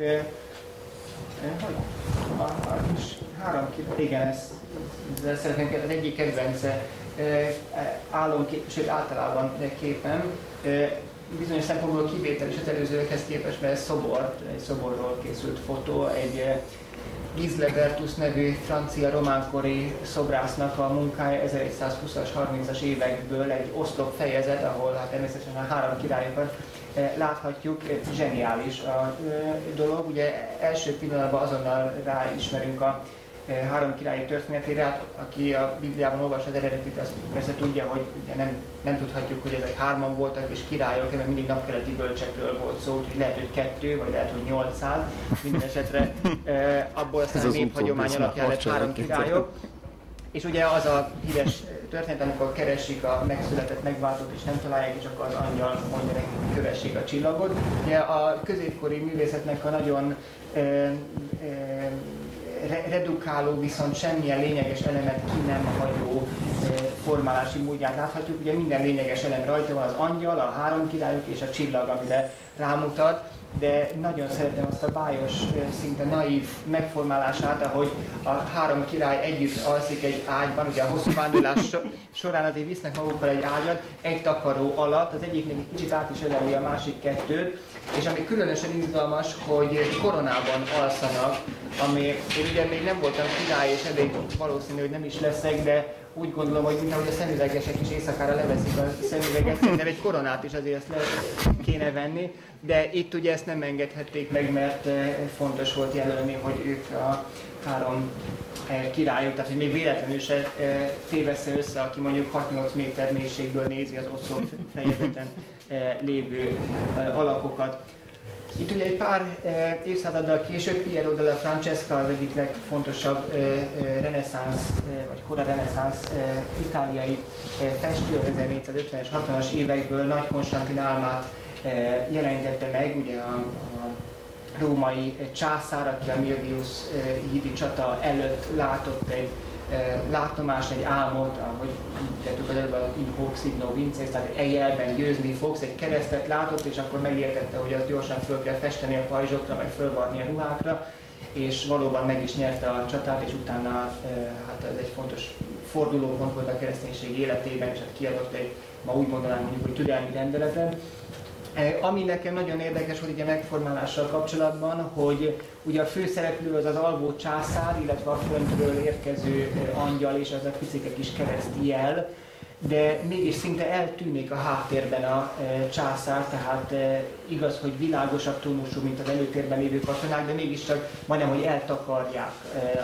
Igen, ezzel szeretnénk, az egyik kedvence álomkép, sőt általában képem. Bizonyos szempontból kivétel is az előzőekhez képest, mert egy szoborról készült fotó, egy Gisle Bertus nevű francia románkori szobrásznak a munkája 1120-as, 30-as évekből, egy oszlop fejezet, ahol hát természetesen a három királyokat láthatjuk, zseniális a dolog. Ugye első pillanatban azonnal ráismerünk a három királyi történetére, aki a Bibliában olvas az eredetit, azt persze tudja, hogy ugye nem tudhatjuk, hogy ezek hárman voltak és királyok, mert mindig napkeleti bölcsekről volt szó, úgyhogy lehet, hogy 2, vagy lehet, hogy 800. Minden esetre abból aztán a néphagyomány alapján lett 3 királyok. És ugye az a híres történet, amikor keresik a megszületett megváltót és nem találják, és akkor az angyal mondja nekik, hogy kövessék a csillagot. Ugye a középkori művészetnek a nagyon redukáló, viszont semmilyen lényeges elemet ki nem hagyó formálási módját láthatjuk. Ugye minden lényeges elem rajta van, az angyal, a három királyok és a csillag, amire rámutat, de nagyon szeretem azt a bájos, szinte naív megformálását, ahogy a három király együtt alszik egy ágyban, ugye a hosszú vándorlás során azért visznek magukkal egy ágyat, egy takaró alatt, az egyiknek egy kicsit át is öleli a másik kettőt, és ami különösen izgalmas, hogy koronában alszanak, ami én ugye még nem voltam király, és elég valószínű, hogy nem is leszek, de úgy gondolom, hogy mint ahogy a szemüvegesek is éjszakára leveszik a szemüveget, de egy koronát is azért ezt kéne venni, de itt ugye ezt nem engedhették meg, mert fontos volt jelölni, hogy ők a három királyok, tehát hogy még véletlenül se tévessze össze, aki mondjuk 6-8 méter mélységből nézi az oszlop fejezeten lévő alakokat. Itt ugye egy pár évszázaddal később Piero della Francesca az egyik legfontosabb reneszánsz, vagy kora reneszánsz itáliai festő, az 1450-es, 60-as évekből Nagy Konstantin álmát jelentette meg, ugye a római császár, aki a Milvius hídi csata előtt látott egy látomást, egy álmot, ahogy tettük az előbb, in hoc signo vinces, tehát eljelben győzni fogsz, egy keresztet látott, és akkor megértette, hogy azt gyorsan föl kell festeni a pajzsokra, meg fölvarni a ruhákra, és valóban meg is nyerte a csatát, és utána hát ez egy fontos fordulópont volt a kereszténység életében, és hát kiadott egy, ma úgy mondanám mondjuk, hogy türelmi rendeletet. Ami nekem nagyon érdekes volt így a megformálással kapcsolatban, hogy ugye a főszereplő az az alvó császár, illetve a föntről érkező angyal és az a picike kis keresztjel, de mégis szinte eltűnik a háttérben a császár, tehát igaz, hogy világosabb tónusú, mint az előtérben lévő katonák, de mégiscsak majdnem, hogy eltakarják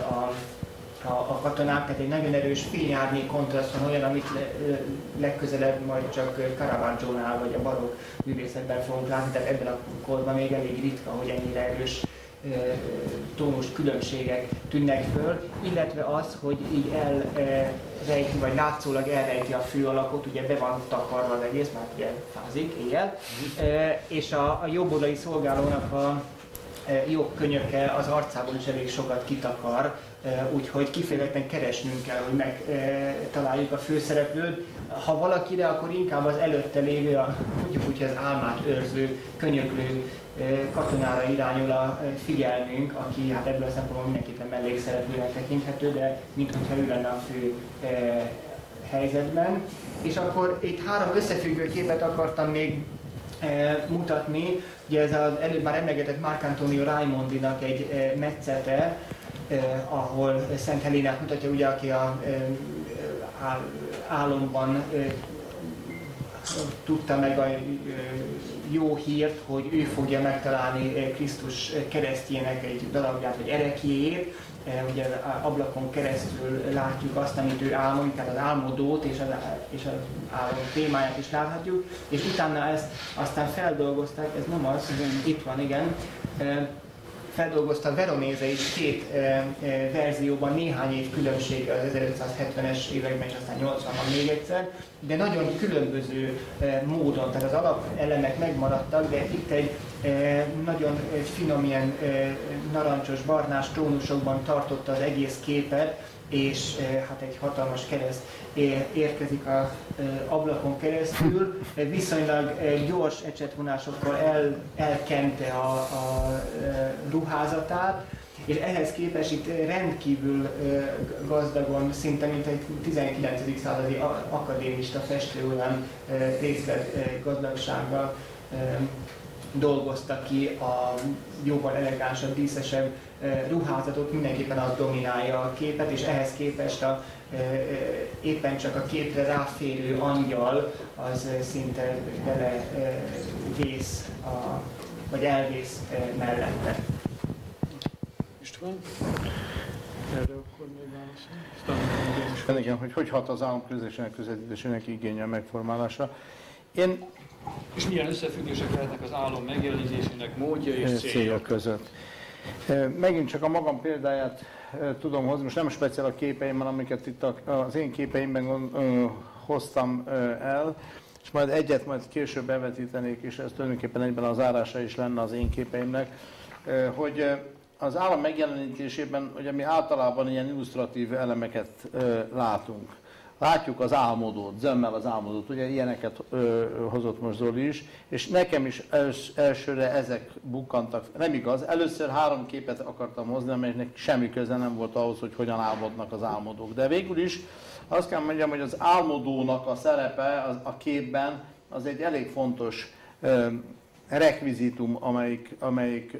a katonák, tehát egy nagyon erős fényárnyék kontraszt van, olyan, amit legközelebb majd csak Caravaggio-nál vagy a barokk művészetben fogunk látni, tehát ebben a korban még elég ritka, hogy ennyire erős tónus különbségek tűnnek föl, illetve az, hogy így elrejti, vagy látszólag elrejti a fő alakot, ugye be van takarva az egész, mert ugye fázik éjjel, és a jobboldali szolgálónak a jobb könyöke az arcából is elég sokat kitakar, úgyhogy kifejezetten keresnünk kell, hogy megtaláljuk a főszereplőt. Ha valakire, akkor inkább az előtte lévő, mondjuk úgy, az álmát őrző, könyöklő katonára irányul a figyelmünk, aki hát ebből a szempontból mindenképpen mellékszereplőnek tekinthető, de minthogyha ő lenne a fő helyzetben. És akkor itt három összefüggő képet akartam még mutatni. Ugye ez az előbb már emlegetett Marcantonio Raimondinak egy metszete, ahol Szent Helénát mutatja, ugye, aki a álomban tudta meg a jó hírt, hogy ő fogja megtalálni Krisztus keresztjének egy darabját, vagy ereklyéjét. Ugye ablakon keresztül látjuk azt, amit ő álmodik, tehát az álmodót és az álom témáját is láthatjuk, és utána ezt aztán feldolgozták, ez nem az, itt van, igen, feldolgozta Veronese is két verzióban, néhány év különbség az 1570-es években, és aztán 80-ban még egyszer, de nagyon különböző módon, tehát az alapelemek megmaradtak, de itt egy nagyon finom, ilyen narancsos, barnás tónusokban tartotta az egész képet, és hát egy hatalmas kereszt érkezik az ablakon keresztül, viszonylag gyors ecsetvonásokkal elkente a ruházatát, és ehhez képest itt rendkívül gazdagon, szinte mint egy 19. századi akadémista festő olyan részletgazdagsággal dolgozta ki a jóval elegánsabb, díszesebb ruházatot, mindenképpen az dominálja a képet, és ehhez képest éppen csak a képre ráférő angyal az szinte belevész, vagy elvész mellette.
István? Erre akkor még válaszolni?
Igen, hogy hat az álom közösségnek közvetítésének igénye megformálása.
És milyen összefüggések lehetnek az álom megjelenítésének módja és célja között?
Megint csak a magam példáját tudom hozni, most nem speciál a képeimben, amiket itt az én képeimben hoztam el, és majd egyet majd később bevetítenék, és ez tulajdonképpen egyben az zárása is lenne az én képeimnek, hogy az álom megjelenítésében, ugye mi általában ilyen illusztratív elemeket látunk. Látjuk az álmodót, zömmel az álmodót, ugye ilyeneket hozott most Zoli is, és nekem is elsőre ezek bukkantak. Nem igaz, először 3 képet akartam hozni, amelynek semmi köze nem volt ahhoz, hogy hogyan álmodnak az álmodók. De végül is azt kell mondjam, hogy az álmodónak a szerepe a képben az egy elég fontos rekvizitum, amelyik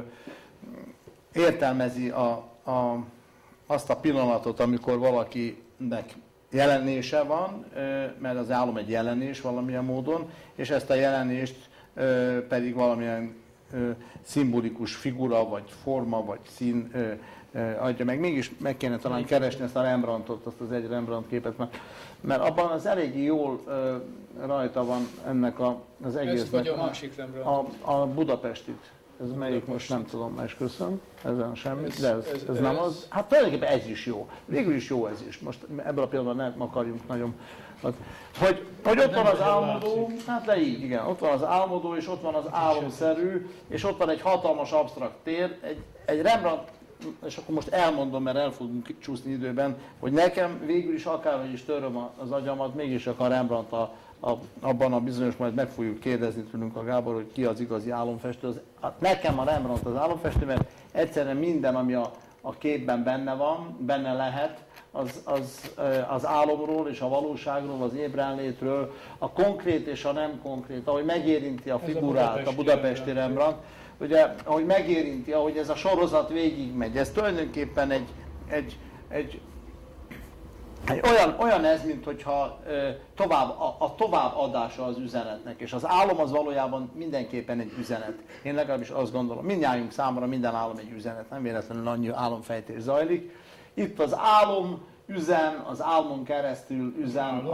értelmezi azt a pillanatot, amikor valakinek jelenése van, mert az álom egy jelenés valamilyen módon, és ezt a jelenést pedig valamilyen szimbolikus figura, vagy forma, vagy szín adja meg. Mégis meg kéne talán keresni ezt a Rembrandtot, azt az egy Rembrandt képet, mert abban az elég jól rajta van ennek az egésznek.
Vagy a másik Rembrandt?
A Budapestit. Ez melyik most nem tudom, esküszöm, ezen semmit, de ez nem az. Hát tulajdonképpen ez is jó. Végül is jó ez is. Most ebből a pillanatban nem akarjunk nagyon. Hogy ott van az álmodó, hát de így, igen, ott van az álmodó, és ott van az álomszerű, és ott van egy hatalmas absztrakt tér, egy Rembrandt, és akkor most elmondom, mert el fogunk csúszni időben, hogy nekem végül is akárhogy is töröm az agyamat, mégis a Rembrandt abban a bizonyos, majd meg fogjuk kérdezni tőlünk a Gábor, hogy ki az igazi álomfestő. Nekem a Rembrandt az álomfestő, mert egyszerűen minden, ami a képben benne van, benne lehet, az álomról és a valóságról, az ébrenlétről, a konkrét és a nem konkrét, ahogy megérinti a figurát, a budapesti Rembrandt, ugye, ahogy megérinti, ahogy ez a sorozat végigmegy. Ez tulajdonképpen egy olyan ez, mint hogyha a továbbadása az üzenetnek, és az álom az valójában mindenképpen egy üzenet. Én legalábbis azt gondolom, mindnyájunk számára minden álom egy üzenet, nem véletlenül annyi álomfejtés zajlik. Itt az álom üzen, az álmon keresztül üzen,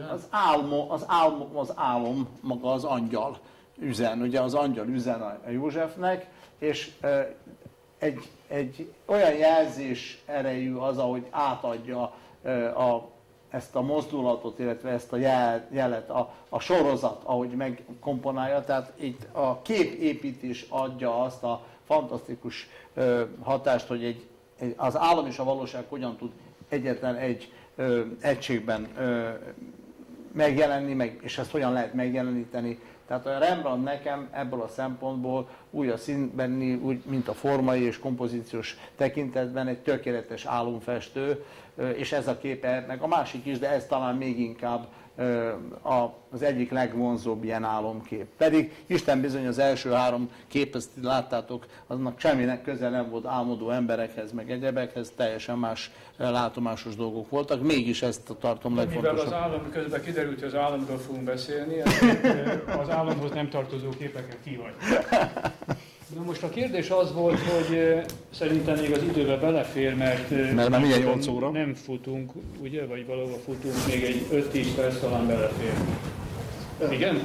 az álom maga az angyal üzen, ugye az angyal üzen a Józsefnek, és egy olyan jelzés erejű az, ahogy átadja ezt a mozdulatot, illetve ezt a jelet, a sorozat, ahogy megkomponálja, tehát itt a képépítés adja azt a fantasztikus hatást, hogy az álom és a valóság hogyan tud egyetlen egy egységben megjelenni, és ezt hogyan lehet megjeleníteni. Tehát a Rembrandt nekem ebből a szempontból úgy a színben, úgy, mint a formai és kompozíciós tekintetben egy tökéletes álomfestő, és ez a képe, meg a másik is, de ez talán még inkább az egyik legvonzóbb ilyen álomkép. Pedig Isten bizony az első 3 kép, ezt láttátok, aznak semminek köze nem volt álmodó emberekhez, meg egyebekhez, teljesen más látomásos dolgok voltak, mégis ezt tartom legfontosabb.
Mivel az álom, közben kiderült, hogy az álomról fogunk beszélni, az álomhoz nem tartozó képeket kihagy. Na most a kérdés az volt, hogy szerintem még az időbe belefér, mert
már mindjárt 8 óra.
Nem futunk, ugye, vagy valahol futunk, még egy 5-10 perc talán belefér. Igen?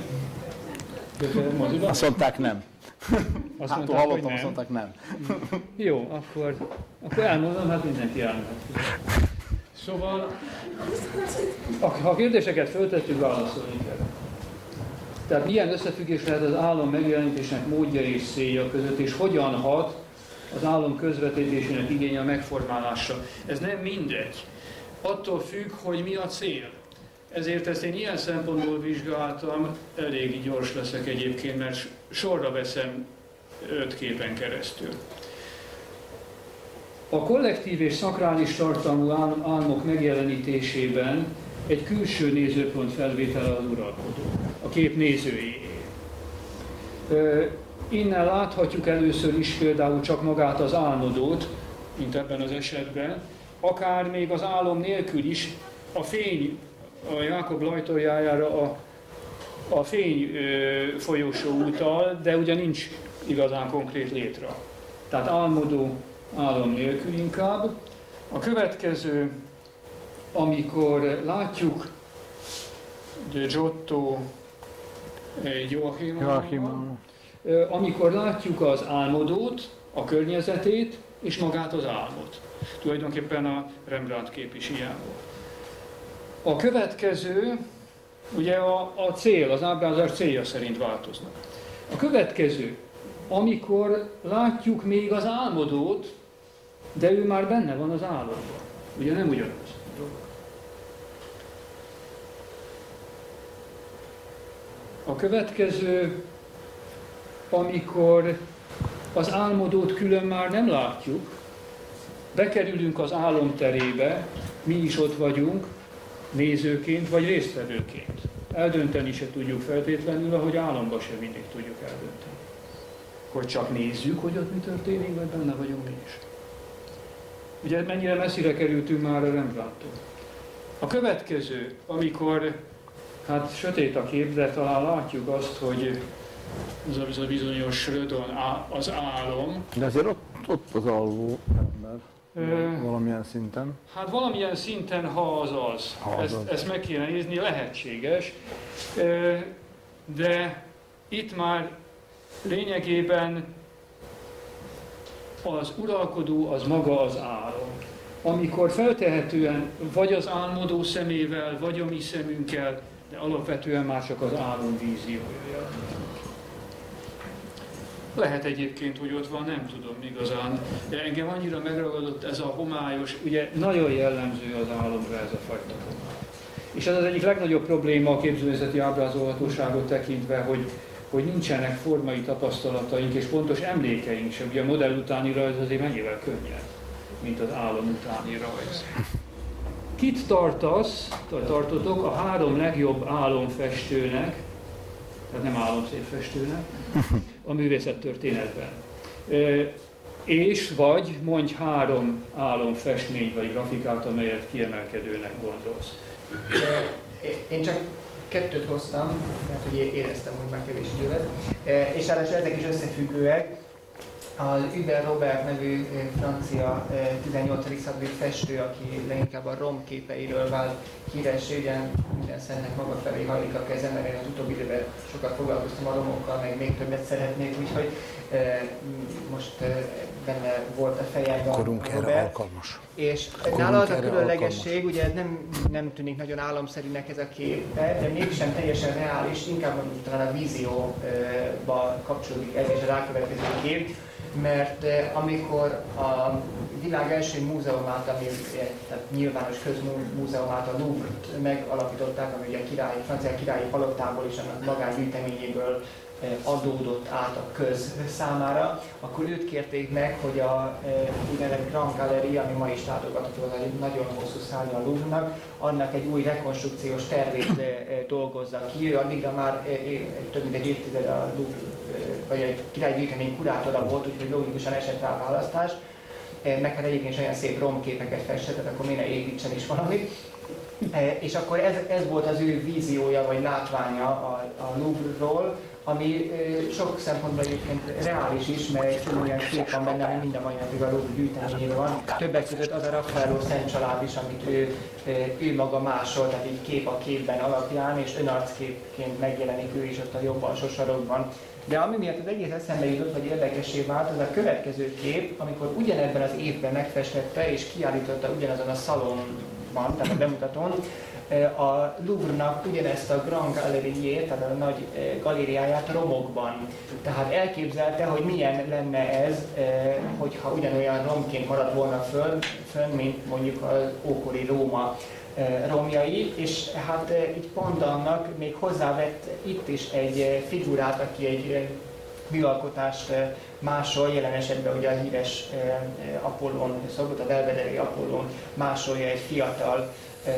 Azt mondták nem.
Azt mondták, hallottam,
azt mondták nem.
Jó, akkor elmondom, hát mindenki elmondhat. Szóval, ha a kérdéseket föltettük, válaszolni kell. Tehát milyen összefüggés lehet az álom megjelenítésnek módja és célja között, és hogyan hat az álom közvetítésének igénye a megformálásra. Ez nem mindegy. Attól függ, hogy mi a cél. Ezért ezt én ilyen szempontból vizsgáltam, elég gyors leszek egyébként, mert sorra veszem 5 képen keresztül. A kollektív és szakrális tartalmú álmok megjelenítésében egy külső nézőpont felvétele az uralkodó, a kép nézőjé. Innen láthatjuk először is például csak magát az álmodót, mint ebben az esetben, akár még az álom nélkül is a fény, a Jákob lajtójájára a fény folyósó utal, de ugye nincs igazán konkrét létre. Tehát álmodó, álom nélkül inkább. A következő, amikor látjuk Giotto Joachim, amikor látjuk az álmodót, a környezetét és magát az álmot. Tulajdonképpen a Rembrandt kép is ilyen volt. A következő, ugye a cél, az ábrázolás célja szerint változnak. A következő, amikor látjuk még az álmodót, de ő már benne van az álomban. Ugye nem ugyanaz. A következő, amikor az álmodót külön már nem látjuk, bekerülünk az álom terébe, mi is ott vagyunk, nézőként vagy résztvevőként. Eldönteni se tudjuk feltétlenül, ahogy álomban se mindig tudjuk eldönteni. Hogy csak nézzük, hogy ott mi történik, vagy benne vagyunk mi is. Ugye mennyire messzire kerültünk már a Rembrandttól. A következő, amikor hát sötét a kép, de talán látjuk azt, hogy ez a bizonyos rödon az álom.
De azért ott az alvó ember. Valamilyen szinten.
Hát valamilyen szinten, ha az az. Ezt meg kéne nézni, lehetséges. De itt már lényegében az uralkodó az maga az álom. Amikor feltehetően vagy az álmodó szemével, vagy a mi szemünkkel, de alapvetően már csak az álom víziója. Lehet egyébként, hogy ott van, nem tudom igazán, de engem annyira megragadott ez a homályos, ugye nagyon jellemző az álomra ez a fajta homály. És ez az egyik legnagyobb probléma a képzőművészeti ábrázolhatóságot tekintve, hogy nincsenek formai tapasztalataink és pontos emlékeink sem. Ugye a modell utáni rajz azért mennyivel könnyebb, mint az álom utáni rajz. Kit tartotok a 3 legjobb álomfestőnek, tehát nem álomszépfestőnek, a művészettörténetben. És vagy mondj 3 álomfestményt vagy grafikát, amelyet kiemelkedőnek gondolsz.
Én csak 2 hoztam, mert hogy éreztem, hogy már kevés idő lett. És ráadásul ezek is összefüggőek. Az Hubert Robert nevű francia 18. századi festő, aki leginkább a rom képeiről vált híressé, ugye minden szennek maga felé hajlik a kezem, mert én az utóbbi időben sokat foglalkoztam a romokkal, meg még többet szeretnék, úgyhogy most benne volt a fejemben
korunk
a
erre alkalmas.
És nála az a különlegesség, ugye ez nem tűnik nagyon álomszerűnek ez a kép, de mégsem teljesen reális, inkább mondjuk talán a vízióba kapcsolódik ez és a rákövetkező kép, mert amikor a világ első múzeumát, ami tehát nyilvános közmúzeumát, a Louvre-t megalapították, ami ugye a francia királyi palottából és annak magángyűjteményéből adódott át a köz számára, akkor őt kérték meg, hogy a úgynevezett Grand Gallery, ami ma is látogatható, az egy nagyon hosszú szárnya a Louvre-nak, annak egy új rekonstrukciós tervét dolgozza ki. Ő addigra már több mint egy évtized a Louvre, vagy egy királyi gyűjtemény kurátora volt, úgyhogy logikusan esett rá a választás. Meg hát egyébként is olyan szép romképeket festett, tehát akkor miért ne építsen is valamit. És akkor ez volt az ő víziója, vagy látványa a Louvre-ról, ami sok szempontból egyébként reális is, mert egy csomó olyan kép van benne, ami minden mai napig a Louvre gyűjteményében van. Többek között az a Raffaello Szent Család is, amit ő maga másol, tehát így kép a képben alapján, és önarcképként megjelenik ő is ott a jobb alsó sarokban. De ami miatt az egész eszembe jutott, vagy érdekessé vált, az a következő kép, amikor ugyanebben az évben megfestette és kiállította ugyanazon a szalonban, tehát a bemutatón, a Louvre-nak ugyanezt a Grand Gallery-jét, tehát a nagy galériáját romokban. Tehát elképzelte, hogy milyen lenne ez, hogyha ugyanolyan romként maradt volna fönn, mint mondjuk az ókori Róma romjai, és hát így pont annak még hozzávett itt is egy figurát, aki egy műalkotást másol, jelen esetben ugye a híres Apollón szokott, a belvederi Apollón másolja egy fiatal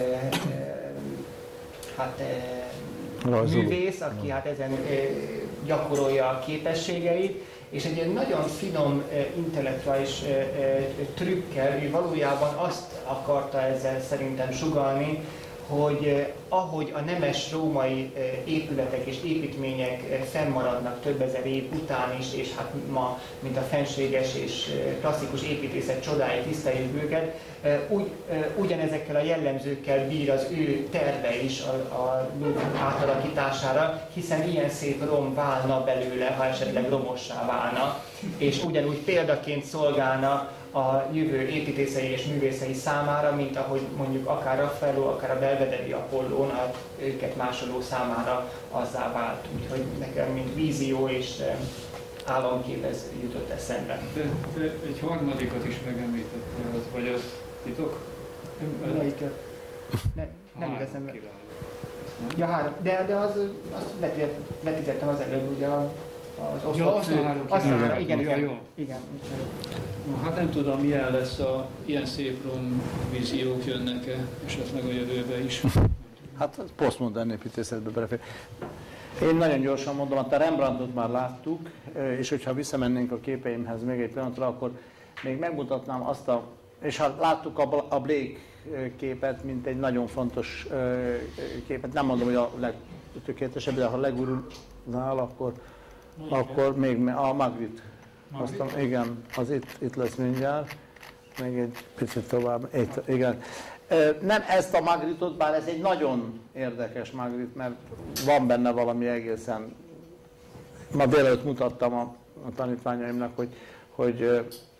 művész, aki hát ezen gyakorolja a képességeit, és egy ilyen nagyon finom intellektuális trükkel, ő valójában azt akarta ezzel szerintem sugallni, hogy ahogy a nemes római épületek és építmények fennmaradnak több ezer év után is, és hát ma, mint a fenséges és klasszikus építészet csodái tiszteljük őket, ugyanezekkel a jellemzőkkel bír az ő terve is a Louvre átalakítására, hiszen ilyen szép rom válna belőle, ha esetleg romossá válna, és ugyanúgy példaként szolgálna a jövő építészei és művészei számára, mint ahogy mondjuk akár Raffaello, akár a belvederi Apollón, őket másoló számára azzá vált. Úgyhogy nekem, mint vízió és álomkép ez jutott eszembe.
De egy harmadikat is megemlítettél, vagy az titok?
Melyiket? Nem eszembe. Ja, 3. De azt vetítettem az előbb, ugye az osztott fő. Igen.
Hát nem tudom, milyen lesz ilyen szép rom víziók jönnek-e, esetleg a jövőbe is.
Hát posztmodern építészetbe belefér. Én nagyon gyorsan mondom, a Rembrandtot már láttuk, és hogyha visszamennénk a képeimhez még egy pillanatra, akkor még megmutatnám azt és ha láttuk a Blake képet, mint egy nagyon fontos képet, nem mondom, hogy a legtökéletesebb, de ha legurulnál, akkor még a Magritte. Aztán, igen, az itt lesz mindjárt, még egy picit tovább, igen. Nem ezt a Magritte-ot, bár ez egy nagyon érdekes Magritte, mert van benne valami egészen... Ma délelőtt mutattam a tanítványaimnak, hogy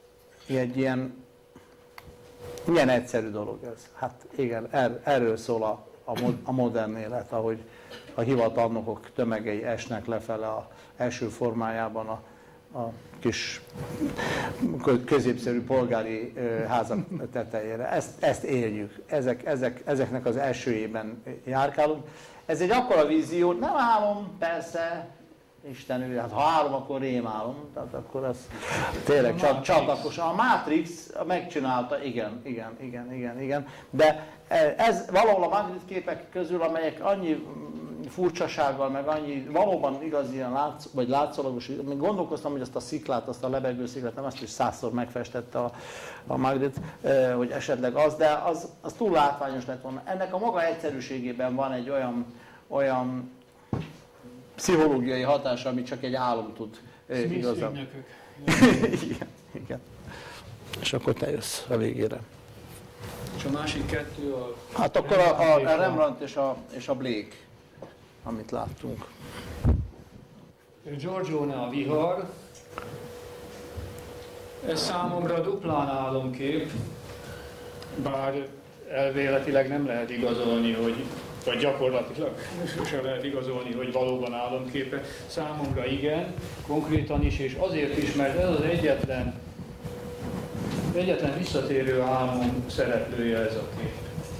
egy ilyen milyen egyszerű dolog ez. Hát igen, erről szól a modern élet, ahogy a hivatalnokok tömegei esnek lefele az első formájában a kis középszerű polgári házak tetejére. Ezt éljük, ezeknek az elsőjében járkálunk. Ez egy akkora vízió, nem álom, persze, Isten, hát ha álom, akkor rémálom, tehát akkor az tényleg csatlakozó. A Matrix megcsinálta, igen, de ez valahol a Magritte képek közül, amelyek annyi furcsasággal, meg annyi valóban igaz ilyen vagy látszólagos, még gondolkoztam, hogy azt a sziklát, azt a lebegő sziklát, nem azt is 100-szor megfestette a Magritte, hogy esetleg az, de az túl látványos lett volna. Ennek a maga egyszerűségében van egy olyan pszichológiai hatása, ami csak egy álom tud igazán. Igen. És akkor te jössz a végére.
És a másik kettő a...
Hát akkor a Rembrandt és a Blake, amit láttunk.
Giorgione a vihar. Ez számomra duplán álomkép, bár elvéletileg nem lehet igazolni, vagy gyakorlatilag sem lehet igazolni, hogy valóban álomképe. Számomra igen, konkrétan is, és azért is, mert ez az egyetlen visszatérő álmom szereplője ez a kép.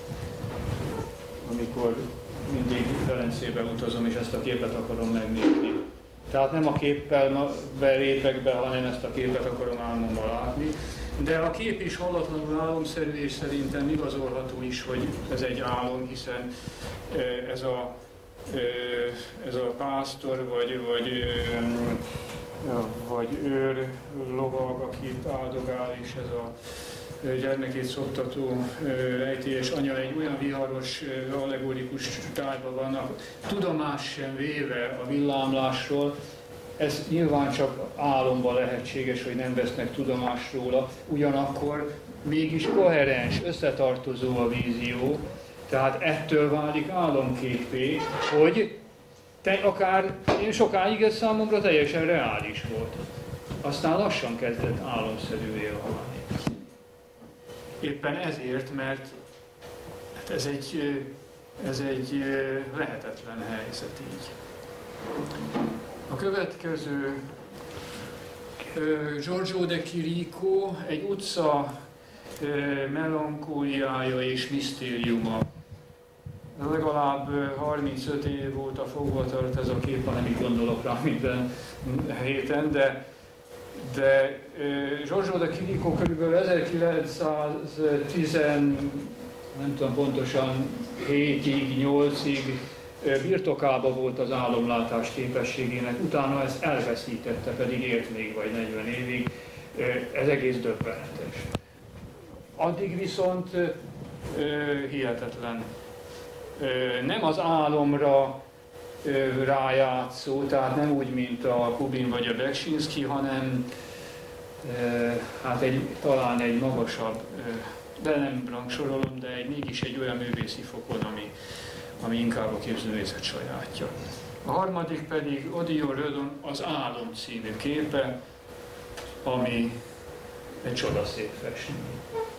Amikor mindig Velencébe utazom, és ezt a képet akarom megnézni. Tehát nem a képpel lépek be, hanem ezt a képet akarom álmomban látni. De a kép is hallatlanul álomszerű, és szerintem igazolható is, hogy ez egy álom, hiszen ez a pásztor vagy őr lovag, aki itt áldogál, és ez a gyermekét szoptató rejtélyes anya egy olyan viharos, allegorikus tárgyban vannak, tudomás sem véve a villámlásról. Ez nyilván csak álomban lehetséges, hogy nem vesznek tudomást róla, ugyanakkor mégis koherens, összetartozó a vízió, tehát ettől válik álomképé, hogy akár én sokáig ez számomra teljesen reális volt. Aztán lassan kezdett álomszerűvé válni. Éppen ezért, mert ez egy lehetetlen helyzet így. A következő Giorgio de Chirico, egy utca melankóliája és misztériuma. Legalább 35 év óta fogva tart ez a kép, ha nem így gondolok rá minden héten, de Giorgio de Chirico kb. 1910, nem tudom pontosan, 7-ig, 8-ig birtokában volt az álomlátás képességének, utána ezt elveszítette, pedig élt még vagy 40 évig, ez egész döbbenetes. Addig viszont hihetetlen. Nem az álomra rájátszó, tehát nem úgy, mint a Kubin vagy a Beksinski, hanem hát talán egy magasabb, de nem rangsorolom, de mégis egy olyan művészi fokon, ami inkább a képzőművészet sajátja. A harmadik pedig Odio Rödon az Álom című képe, ami egy csodaszép festmény.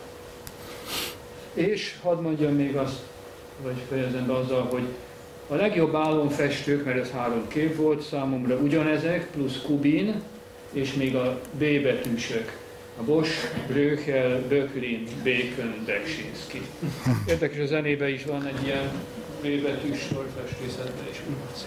És hadd mondjam még azt, vagy fejezem be azzal, hogy a legjobb álomfestők, mert ez 3 kép volt számomra, ugyanezek, plusz Kubin, és még a B betűsök. A Bosch, Bröchel, Böcklin, Bacon, Beksinski. Érdekes, a zenében is van egy ilyen B betűs sorfestészetben is.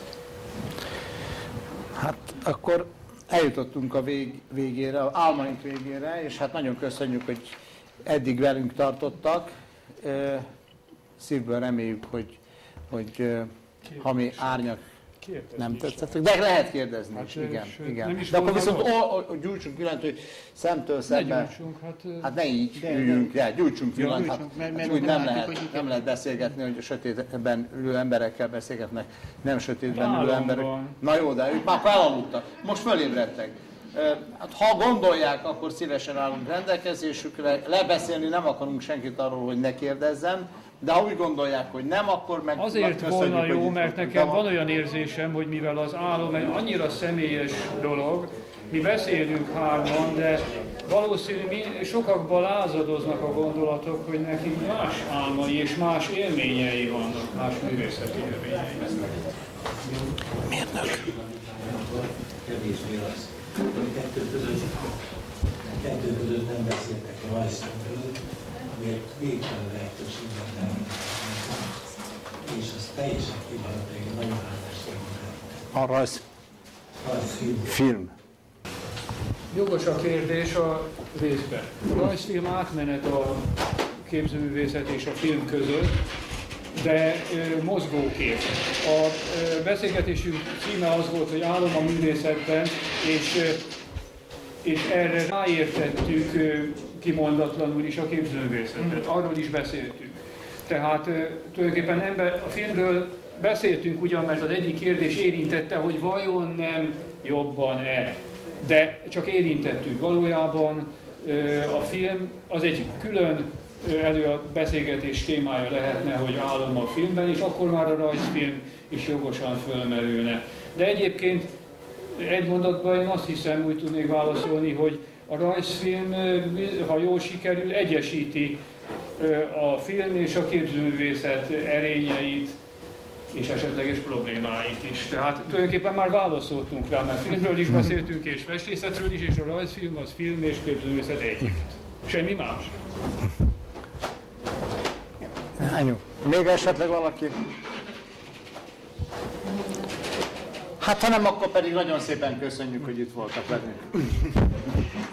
Hát akkor eljutottunk a végére, az álmaink végére, és hát nagyon köszönjük, hogy eddig velünk tartottak. Szívből reméljük, hogy ha mi árnyak nem tetszettek, de lehet kérdezni hát, is, igen. De akkor viszont gyújtsunk pillanat, hogy szemtől szembe, hát ne így üljünk, gyújtsunk pillanat, hát úgy nem lehet beszélgetni, hogy sötétben ülő emberekkel beszélgetnek, nem sötétben ülő emberek. Na jó, de ők már felaludtak, most fölébredtek. Hát, ha gondolják, akkor szívesen állunk rendelkezésükre, lebeszélni nem akarunk senkit arról, hogy ne kérdezzen, de ha úgy gondolják, hogy nem, akkor meg...
Azért volna jó, mert nekem van olyan érzésem, hogy mivel az álom egy annyira személyes dolog, mi beszélünk hárman, de valószínű, sokakban lázadoznak a gondolatok, hogy nekik más álmai és más élményei vannak, más művészeti élményei.
Mérnök.
Kevésbé az. Kettő között nem beszéltek a rajzfilmről, miért végtelen lehetőségben nem. És az teljesen kiváló, egy nagyon hálás
A rajzfilm. Film.
Jogos a kérdés a részben. A rajzfilm átmenet a képzőművészet és a film között, de mozgókép. A beszélgetésünk címe az volt, hogy álom a művészetben, és erre ráértettük kimondatlanul is a képzőművészetet. Arról is beszéltünk. Tehát tulajdonképpen a filmről beszéltünk ugyan, mert az egyik kérdés érintette, hogy vajon nem jobban-e. De csak érintettük. Valójában a film az egy külön beszélgetés témája lehetne, hogy álom a filmben, és akkor már a rajzfilm is jogosan fölmerülne. De egyébként egy mondatban én azt hiszem, úgy tudnék válaszolni, hogy a rajzfilm, ha jól sikerül, egyesíti a film és a képzőművészet erényeit és esetleges problémáit is. Tehát tulajdonképpen már válaszoltunk rá, mert filmről is beszéltünk, és festészetről is, és a rajzfilm az film és képzőművészet együtt. Semmi más.
Ennyi. Még esetleg valaki? Hát ha nem, akkor pedig nagyon szépen köszönjük, hogy itt voltak velünk.